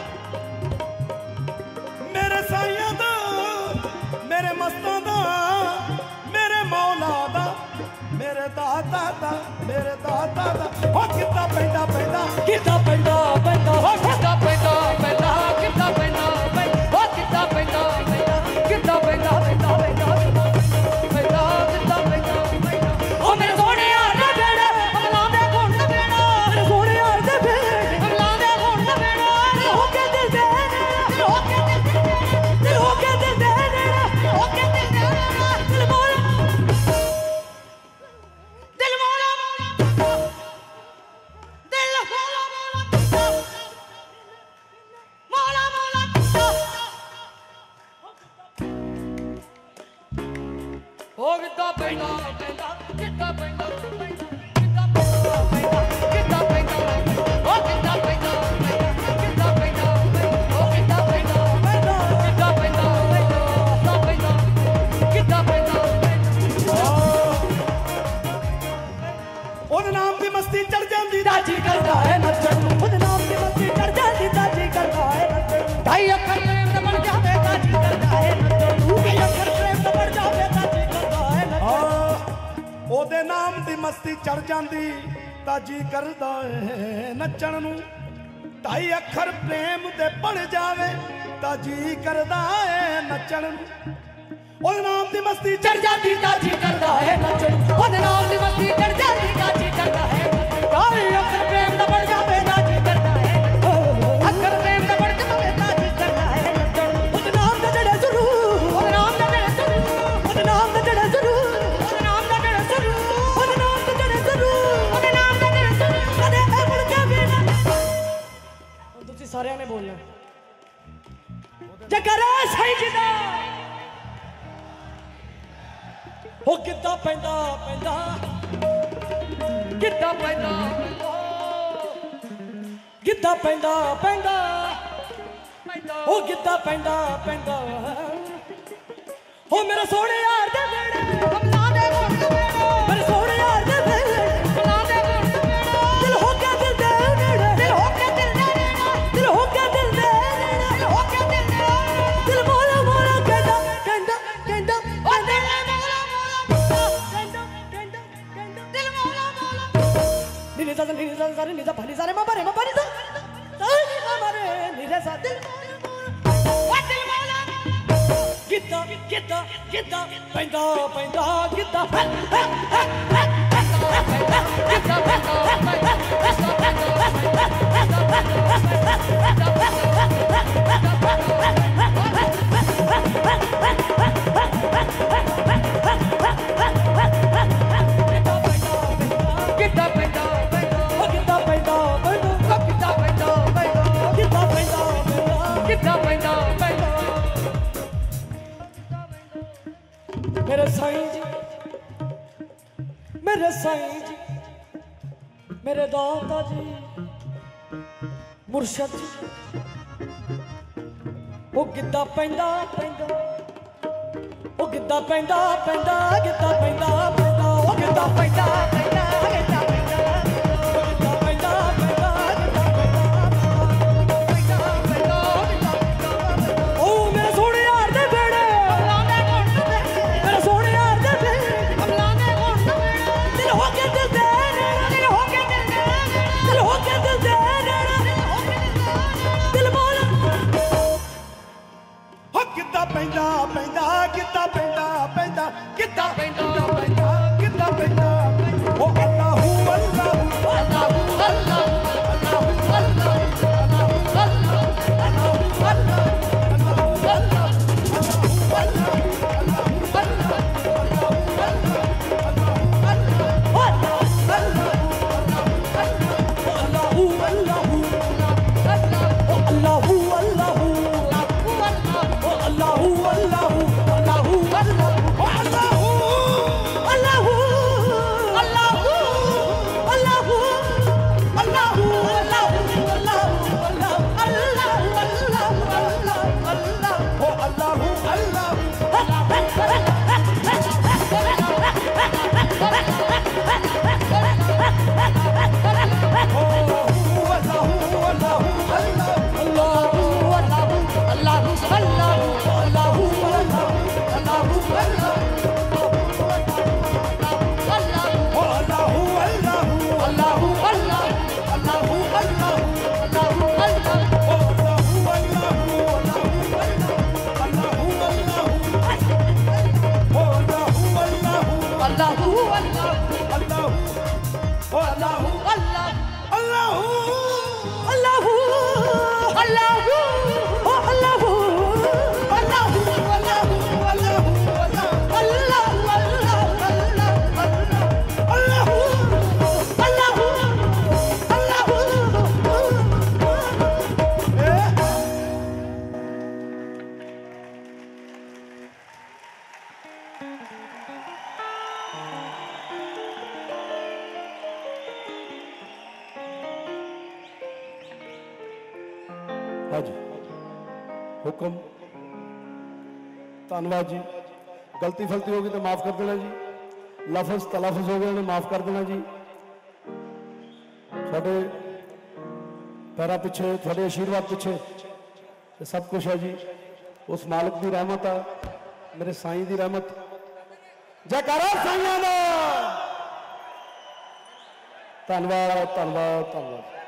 मेरे साइयां दा मेरे मस्तां दा मेरे मौला दा मेरे दाता दा मेरे दाता दा ओ गिद्धा पैंदा पैंदा गिद्धा पैंदा पैंदा ओ गिद्धा पैंदा पैंदा गिद्धा पैंदा पैंदा ओ गिद्धा पैंदा पैंदा गिद्धा पैंदा पैंदा पैंदा पैंदा गिद्धा पैंदा पैंदा ओ मेरे सोने यार दे बेड़े अमला दे घुंड बेड़ा मेरे सोने यार दे बेड़े अमला दे घुंड बेड़ा दिल हो के दिल दे दिल हो के दिल दे दिल हो के दिल दे दिल हो के दिल दे दिल मोला दिल मोला दिल मोला मोला मोला ओ गिद्धा पैंदा पैंदा गिद्धा पैंदा गिद्धा पैंदा गिद्धा पैंदा ओ गिद्धा पैंदा गिद्धा पैंदा ओ गिद्धा पैंदा गिद्धा पैंदा गिद्धा पैंदा गिद्धा पैंदा ओदे नाम दी मस्ती चढ़ जांदी दाजी करदा है नचण ओदे नाम दी मस्ती चढ़ जांदी दाजी करदा है नचण ढाई अखर प्रेम दा बन जावे दाजी करदा है नचण ढाई अखर प्रेम दा बन जावे दाजी करदा है नचण ओदे नाम दी मस्ती चढ़ जांदी ताजी करदा है नचण नू ढाई अखर प्रेम दे बन जावे ताजी करदा है नचण नू ओदे नाम दी मस्ती चढ़ जाती दाजी करदा है नचण ओदे नाम दी मस्ती चढ़ जाती दाजी करदा है ढाई अखर प्रेम दा बन जावे दाजी करदा है अखर प्रेम दा बन जावे दाजी करदा है नचण ओदे नाम दा जड़े जरूर ओदे नाम दा जड़े जरूर ओदे नाम दा जड़े जरूर ओदे नाम दा जड़े जरूर ओदे नाम दा जड़े जरूर ओदे नाम दा जड़े जरूर कदे ए मुड़ के भी ना ਹੁਣ ਤੁਸੀਂ ਸਾਰਿਆਂ ਨੇ ਬੋਲਣਾ ਜਕਰਾ ਸਹੀ ਜਿਦਾ ਉਹ ਕਿੱਦਾਂ ਪੈਂਦਾ ਪੈਂਦਾ ਕਿੱਦਾਂ ਪੈਂਦਾ ਕਿੱਦਾਂ ਪੈਂਦਾ ਪੈਂਦਾ ਉਹ ਕਿੱਦਾਂ ਪੈਂਦਾ ਪੈਂਦਾ ਉਹ ਮੇਰੇ ਸੋਹਣੇ ਯਾਰ ਦੇ ਵੇੜੇ ਅਮਲਾ ਦੇ ਘੁੰਡ ਵੇੜੇ ਮੇਰੇ ਸੋਹਣੇ ਯਾਰ ਦੇ ਵੇੜੇ ਅਮਲਾ ਦੇ ਘੁੰਡ ਵੇੜੇ ਦਿਲ ਹੋ ਕੇ ਦਿਲ ਦੇ ਨੇੜੇ ਦਿਲ ਹੋ ਕੇ ਦਿਲ ਦੇ ਨੇੜੇ ਦਿਲ ਹੋ ਕੇ ਦਿਲ ਦੇ ਨੇੜੇ ਦਿਲ ਹੋ ਕੇ ਦਿਲ ਦੇ ਦਿਲ ਮੋਲਾ ਮੋਲਾ ਕਹਿੰਦਾ ਕਹਿੰਦਾ ਕਹਿੰਦਾ ਉਹ ਦਿਲ ਮੋਲਾ Ni sa ni sa sa ni sa pa ni sa ma pare ma pare sa sa ni ma pare ni sa sa dil wa dil mola gitta gitta gitta painda painda gitta gitta painda मेरे साईं जी मेरे दाता जी मुर्शद जी वो गिद्दा पैंदा पैंदा वो गिद्दा पैंदा पैंदा गिद्दा पैंदा पैंदा वो गिद्दा पैंदा पैंदा गिद्दा पैंदा गिद्दा पैंदा पैंदा गिद्दा पैंदा ओ मेरे सोने यार दे बेड़े मेरे सोने यार दे बेड़े दिल हो के दिल दे दिल हो के दिल दे दिल हो के दिल दे दिल बोल हो गिद्दा पैंदा पैंदा गिद्दा पैंदा पैंदा गिद्दा पैंदा पैंदा गिद्दा पैंदा ओ अल्लाहू अल्लाहू अल्लाहू अल्लाहू हुक्म धन्यवाद जी। गलती फलती होगी तो माफ कर देना जी, लफज तलफज हो गए उन्हें माफ कर देना जी। थोड़े पैरा पिछे थोड़े आशीर्वाद पिछे सब कुछ है जी, उस मालिक की रहमत है, मेरे साईं की रहमत। जयकारा साईं दा। धन्यवाद धन्यवाद धन्यवाद।